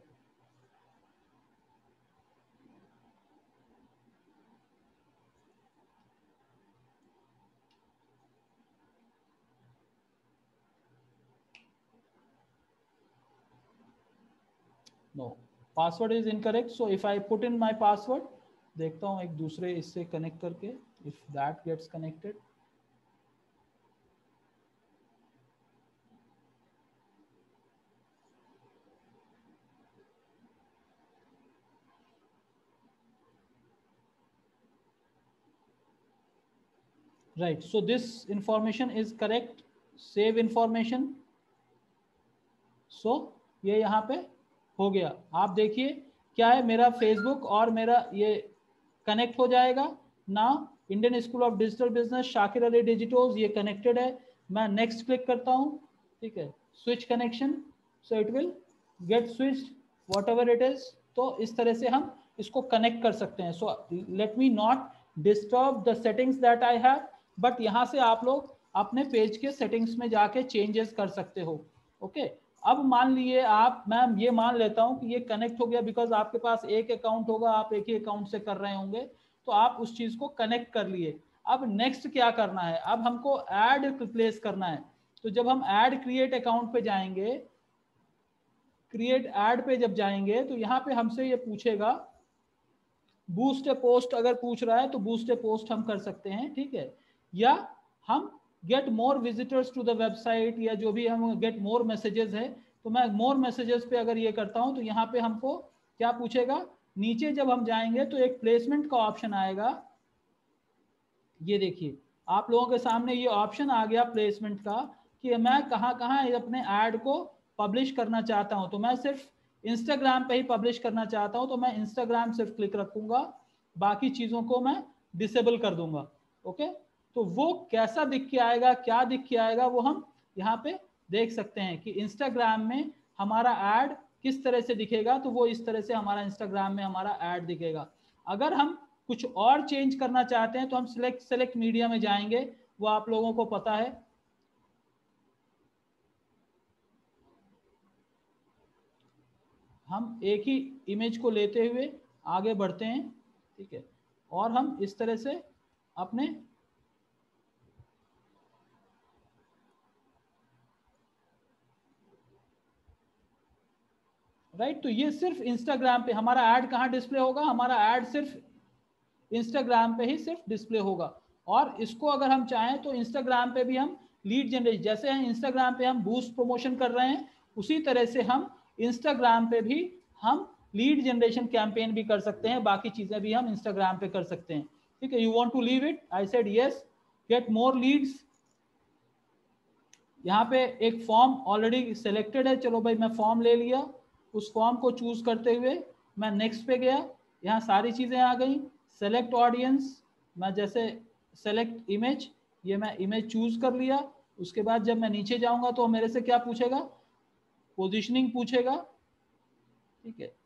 No, password is incorrect. So if I put in my password, देखता हूँ एक दूसरे इससे कनेक्ट करके, if that gets connected. Right, so this information is correct, save information. सो ये यहाँ पे हो गया। आप देखिए क्या है, मेरा फेसबुक और मेरा ये कनेक्ट हो जाएगा ना। Indian school of digital business Shakir Ali डिजिटोज ये कनेक्टेड है। मैं नेक्स्ट क्लिक करता हूँ, ठीक है, switch connection, so it will get switched whatever it is. तो इस तरह से हम इसको कनेक्ट कर सकते हैं। So let me not disturb the settings that I have, but यहाँ से आप लोग अपने पेज के सेटिंग्स में जाके चेंजेस कर सकते हो। Okay okay? अब मान लिए आप, मैं ये मान लेता हूं कि ये कनेक्ट हो गया, बिकॉज आपके पास एक अकाउंट होगा, आप एक ही अकाउंट से कर रहे होंगे, तो आप उस चीज को कनेक्ट कर लिए। अब नेक्स्ट क्या करना है, अब हमको ऐड प्लेस करना है। तो जब हम ऐड क्रिएट अकाउंट पे जाएंगे, क्रिएट ऐड पे जब जाएंगे तो यहाँ पे हमसे ये पूछेगा बूस्ट ए पोस्ट, अगर पूछ रहा है तो बूस्ट ए पोस्ट हम कर सकते हैं, ठीक है, या हम get more visitors to the website, या जो भी हम गेट मोर मैसेजेस है। तो मैं मोर मैसेजेस पे अगर ये करता हूं तो यहाँ पे हमको क्या पूछेगा, नीचे जब हम जाएंगे तो एक प्लेसमेंट का ऑप्शन आएगा। ये देखिए आप लोगों के सामने ये ऑप्शन आ गया प्लेसमेंट का, कि मैं कहाँ कहाँ अपने ऐड को पब्लिश करना चाहता हूँ। तो मैं सिर्फ इंस्टाग्राम पे ही पब्लिश करना चाहता हूँ, तो मैं इंस्टाग्राम सिर्फ क्लिक रखूंगा, बाकी चीज़ों को मैं डिसेबल कर दूंगा। ओके, तो वो कैसा दिख के आएगा, क्या दिख के आएगा, वो हम यहाँ पे देख सकते हैं कि इंस्टाग्राम में हमारा ऐड किस तरह से दिखेगा। तो वो इस तरह से हमारा इंस्टाग्राम में हमारा ऐड दिखेगा। अगर हम कुछ और चेंज करना चाहते हैं तो हम सिलेक्ट सेलेक्ट मीडिया में जाएंगे, वो आप लोगों को पता है। हम एक ही इमेज को लेते हुए आगे बढ़ते हैं, ठीक है, और हम इस तरह से अपने राइट, तो ये सिर्फ इंस्टाग्राम पे हमारा ऐड कहाँ डिस्प्ले होगा, हमारा ऐड सिर्फ इंस्टाग्राम पे ही सिर्फ डिस्प्ले होगा। और इसको अगर हम चाहें तो इंस्टाग्राम पे भी हम लीड जनरेट, जैसे हैं इंस्टाग्राम पे हम बूस्ट प्रमोशन कर रहे हैं, उसी तरह से हम इंस्टाग्राम पे भी हम लीड जनरेशन कैंपेन भी कर सकते हैं, बाकी चीजें भी हम इंस्टाग्राम पे कर सकते हैं। ठीक है, you want to leave it, I said yes, get more leads. यहाँ पे एक फॉर्म ऑलरेडी सिलेक्टेड है, चलो भाई मैं फॉर्म ले लिया, उस फॉर्म को चूज करते हुए मैं नेक्स्ट पे गया, यहाँ सारी चीजें आ गई। सेलेक्ट ऑडियंस, मैं जैसे सेलेक्ट इमेज, ये मैं इमेज चूज कर लिया। उसके बाद जब मैं नीचे जाऊंगा तो मेरे से क्या पूछेगा, पोजीशनिंग पूछेगा, ठीक है।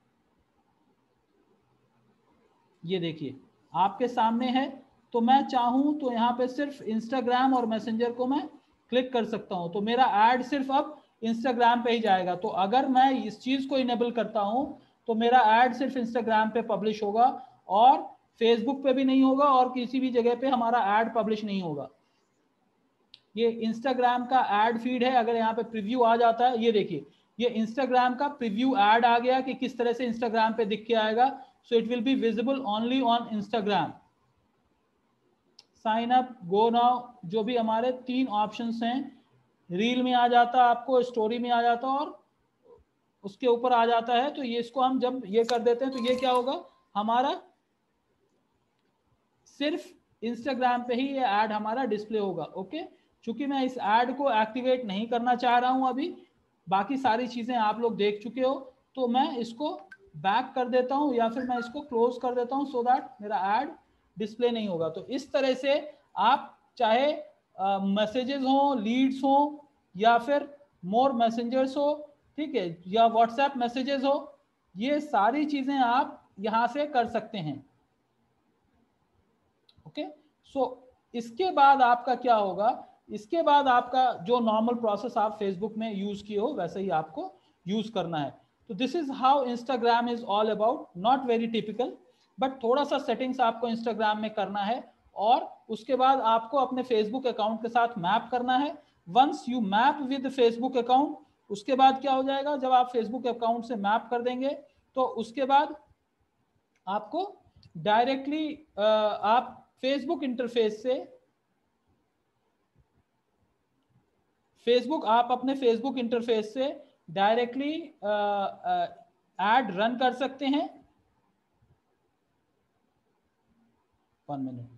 ये देखिए आपके सामने है, तो मैं चाहूं तो यहाँ पे सिर्फ इंस्टाग्राम और मैसेंजर को मैं क्लिक कर सकता हूं, तो मेरा ऐड सिर्फ अब इंस्टाग्राम पे ही जाएगा। तो अगर मैं इस चीज को इनेबल करता हूं तो मेरा ऐड सिर्फ इंस्टाग्राम पे पब्लिश होगा और फेसबुक पे भी नहीं होगा और किसी भी जगह पे हमारा ऐड पब्लिश नहीं होगा। ये इंस्टाग्राम का ऐड फीड है। अगर यहाँ पे प्रीव्यू आ जाता है, ये देखिए ये इंस्टाग्राम का प्रीव्यू ऐड आ गया कि किस तरह से इंस्टाग्राम पे दिख के आएगा। So it will be visible only on Instagram. Sign up, go now, जो भी हमारे तीन ऑप्शंस हैं, रील में आ जाता है आपको, स्टोरी में आ जाता है और उसके ऊपर आ जाता है। तो ये इसको हम जब ये कर देते हैं तो ये क्या होगा, हमारा सिर्फ इंस्टाग्राम पे ही ये ऐड हमारा डिस्प्ले होगा। ओके, चूंकि मैं इस ऐड को एक्टिवेट नहीं करना चाह रहा हूं अभी, बाकी सारी चीजें आप लोग देख चुके हो, तो मैं इसको बैक कर देता हूं या फिर मैं इसको क्लोज कर देता हूं सो दैट मेरा ऐड डिस्प्ले नहीं होगा। तो इस तरह से आप चाहे मैसेजेस हो, लीड्स हो या फिर मोर मैसेंजर्स हो, ठीक है, या व्हाट्सएप मैसेजेस हो, ये सारी चीजें आप यहां से कर सकते हैं। ओके, सो इसके बाद आपका क्या होगा, इसके बाद आपका जो नॉर्मल प्रोसेस आप फेसबुक में यूज किए हो वैसे ही आपको यूज करना है। तो this is how Instagram is all about, not very typical, but थोड़ा सा सेटिंग्स आपको इंस्टाग्राम में करना है और उसके बाद आपको अपने फेसबुक अकाउंट के साथ मैप करना है। Once you map with Facebook account, उसके बाद क्या हो जाएगा, जब आप फेसबुक अकाउंट से मैप कर देंगे तो उसके बाद आपको डायरेक्टली आप फेसबुक इंटरफेस से फेसबुक आप अपने फेसबुक इंटरफेस से डायरेक्टली ऐड रन कर सकते हैं। वन मिनट,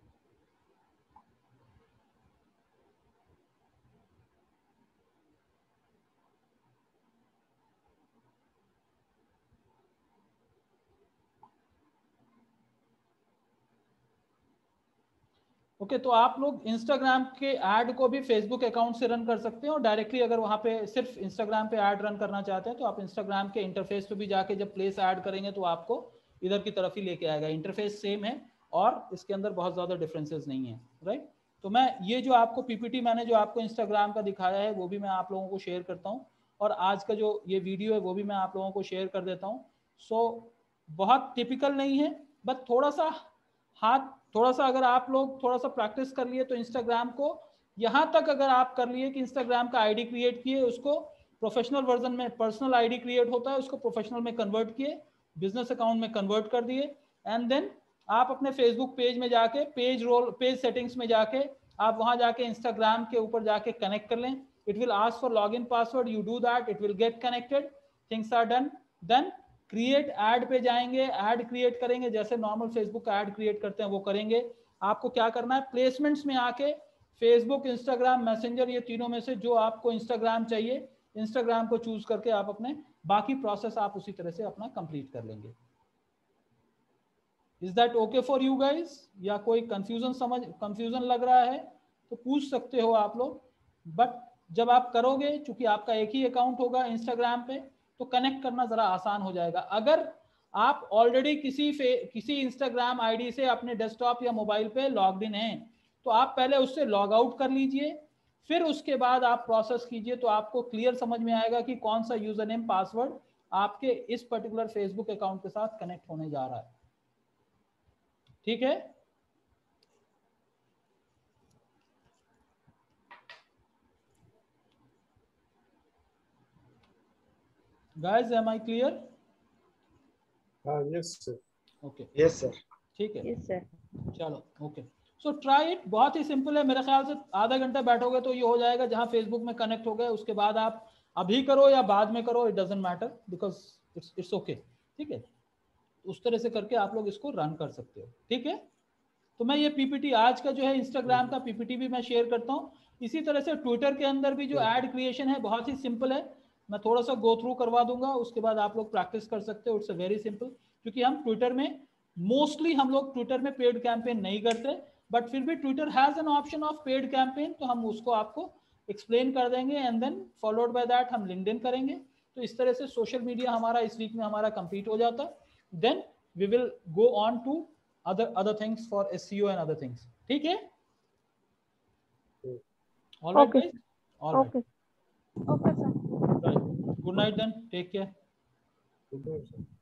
ओके okay, तो आप लोग इंस्टाग्राम के ऐड को भी फेसबुक अकाउंट से रन कर सकते हैं और डायरेक्टली अगर वहां पे सिर्फ इंस्टाग्राम पे ऐड रन करना चाहते हैं तो आप इंस्टाग्राम के इंटरफेस पे भी जाके जब प्लेस ऐड करेंगे तो आपको इधर की तरफ ही लेके आएगा। इंटरफेस सेम है और इसके अंदर बहुत ज़्यादा डिफरेंसेस नहीं है, राइट। तो मैं ये जो आपको पीपीटी मैंने जो आपको इंस्टाग्राम का दिखाया है वो भी मैं आप लोगों को शेयर करता हूँ और आज का जो ये वीडियो है वो भी मैं आप लोगों को शेयर कर देता हूँ। सो बहुत टिपिकल नहीं है, बट थोड़ा सा हाथ थोड़ा सा अगर आप लोग थोड़ा सा प्रैक्टिस कर लिए तो इंस्टाग्राम को यहाँ तक अगर आप कर लिए कि इंस्टाग्राम का आईडी क्रिएट किए, उसको प्रोफेशनल वर्जन में पर्सनल आईडी क्रिएट होता है, उसको प्रोफेशनल में कन्वर्ट किए, बिजनेस अकाउंट में कन्वर्ट कर दिए, एंड देन आप अपने फेसबुक पेज में जाके पेज रोल पेज सेटिंग्स में जाके आप वहां जाके इंस्टाग्राम के ऊपर जाके कनेक्ट कर लें। It will ask for log in password, you do that, it will get connected, things are done. Then create ad पे जाएंगे, ऐड क्रिएट करेंगे, जैसे नॉर्मल फेसबुक का ऐड क्रिएट करते हैं वो करेंगे। आपको क्या करना है, प्लेसमेंट्स में आके फेसबुक, इंस्टाग्राम, मैसेंजर, ये तीनों में से जो आपको इंस्टाग्राम चाहिए, इंस्टाग्राम को चूज करके आप अपने बाकी प्रोसेस आप उसी तरह से अपना कंप्लीट कर लेंगे। Is that okay for you guys, या कोई कंफ्यूजन समझ कंफ्यूजन लग रहा है तो पूछ सकते हो आप लोग। बट जब आप करोगे, चूंकि आपका एक ही अकाउंट होगा इंस्टाग्राम पे, तो कनेक्ट करना जरा आसान हो जाएगा। अगर आप ऑलरेडी किसी किसी इंस्टाग्राम आईडी से अपने डेस्कटॉप या मोबाइल पे लॉग्ड इन हैं तो आप पहले उससे लॉग आउट कर लीजिए, फिर उसके बाद आप प्रोसेस कीजिए, तो आपको क्लियर समझ में आएगा कि कौन सा यूजर नेम पासवर्ड आपके इस पर्टिकुलर फेसबुक अकाउंट के साथ कनेक्ट होने जा रहा है। ठीक है, guys am I clear? हाँ, yes sir. Okay. Yes sir. ठीक है, यस सर। चलो ओके, सो ट्राई इट, बहुत ही सिंपल है। मेरे ख्याल से आधा घंटा बैठोगे तो ये हो जाएगा। जहां फेसबुक में कनेक्ट हो गए उसके बाद आप अभी करो या बाद में करो, it doesn't matter, because it's it's okay. ठीक है, उस तरह से करके आप लोग इसको रन कर सकते हो। ठीक है, तो मैं ये पीपीटी आज का जो है इंस्टाग्राम का पीपीटी भी मैं शेयर करता हूँ। इसी तरह से ट्विटर के अंदर भी जो एड क्रिएशन है बहुत ही सिंपल है, मैं थोड़ा सा गो थ्रू करवा दूंगा, उसके बाद आप लोग प्रैक्टिस कर सकते हो। इट्स अ वेरी सिंपल, क्योंकि हम ट्विटर में मोस्टली हम लोग ट्विटर में पेड कैंपेन नहीं करते, बट फिर भी Twitter has an option of paid campaign, तो हम उसको आपको एक्सप्लेन कर देंगे and then followed by that हम लिंक्डइन करेंगे। तो इस तरह से सोशल मीडिया हमारा इस वीक में हमारा कंप्लीट हो जाता है। Then we will go on to other other things for SEO and other things. ठीक है, all right guys, all right, okay okay sir, good night then, take care. Good night, sir.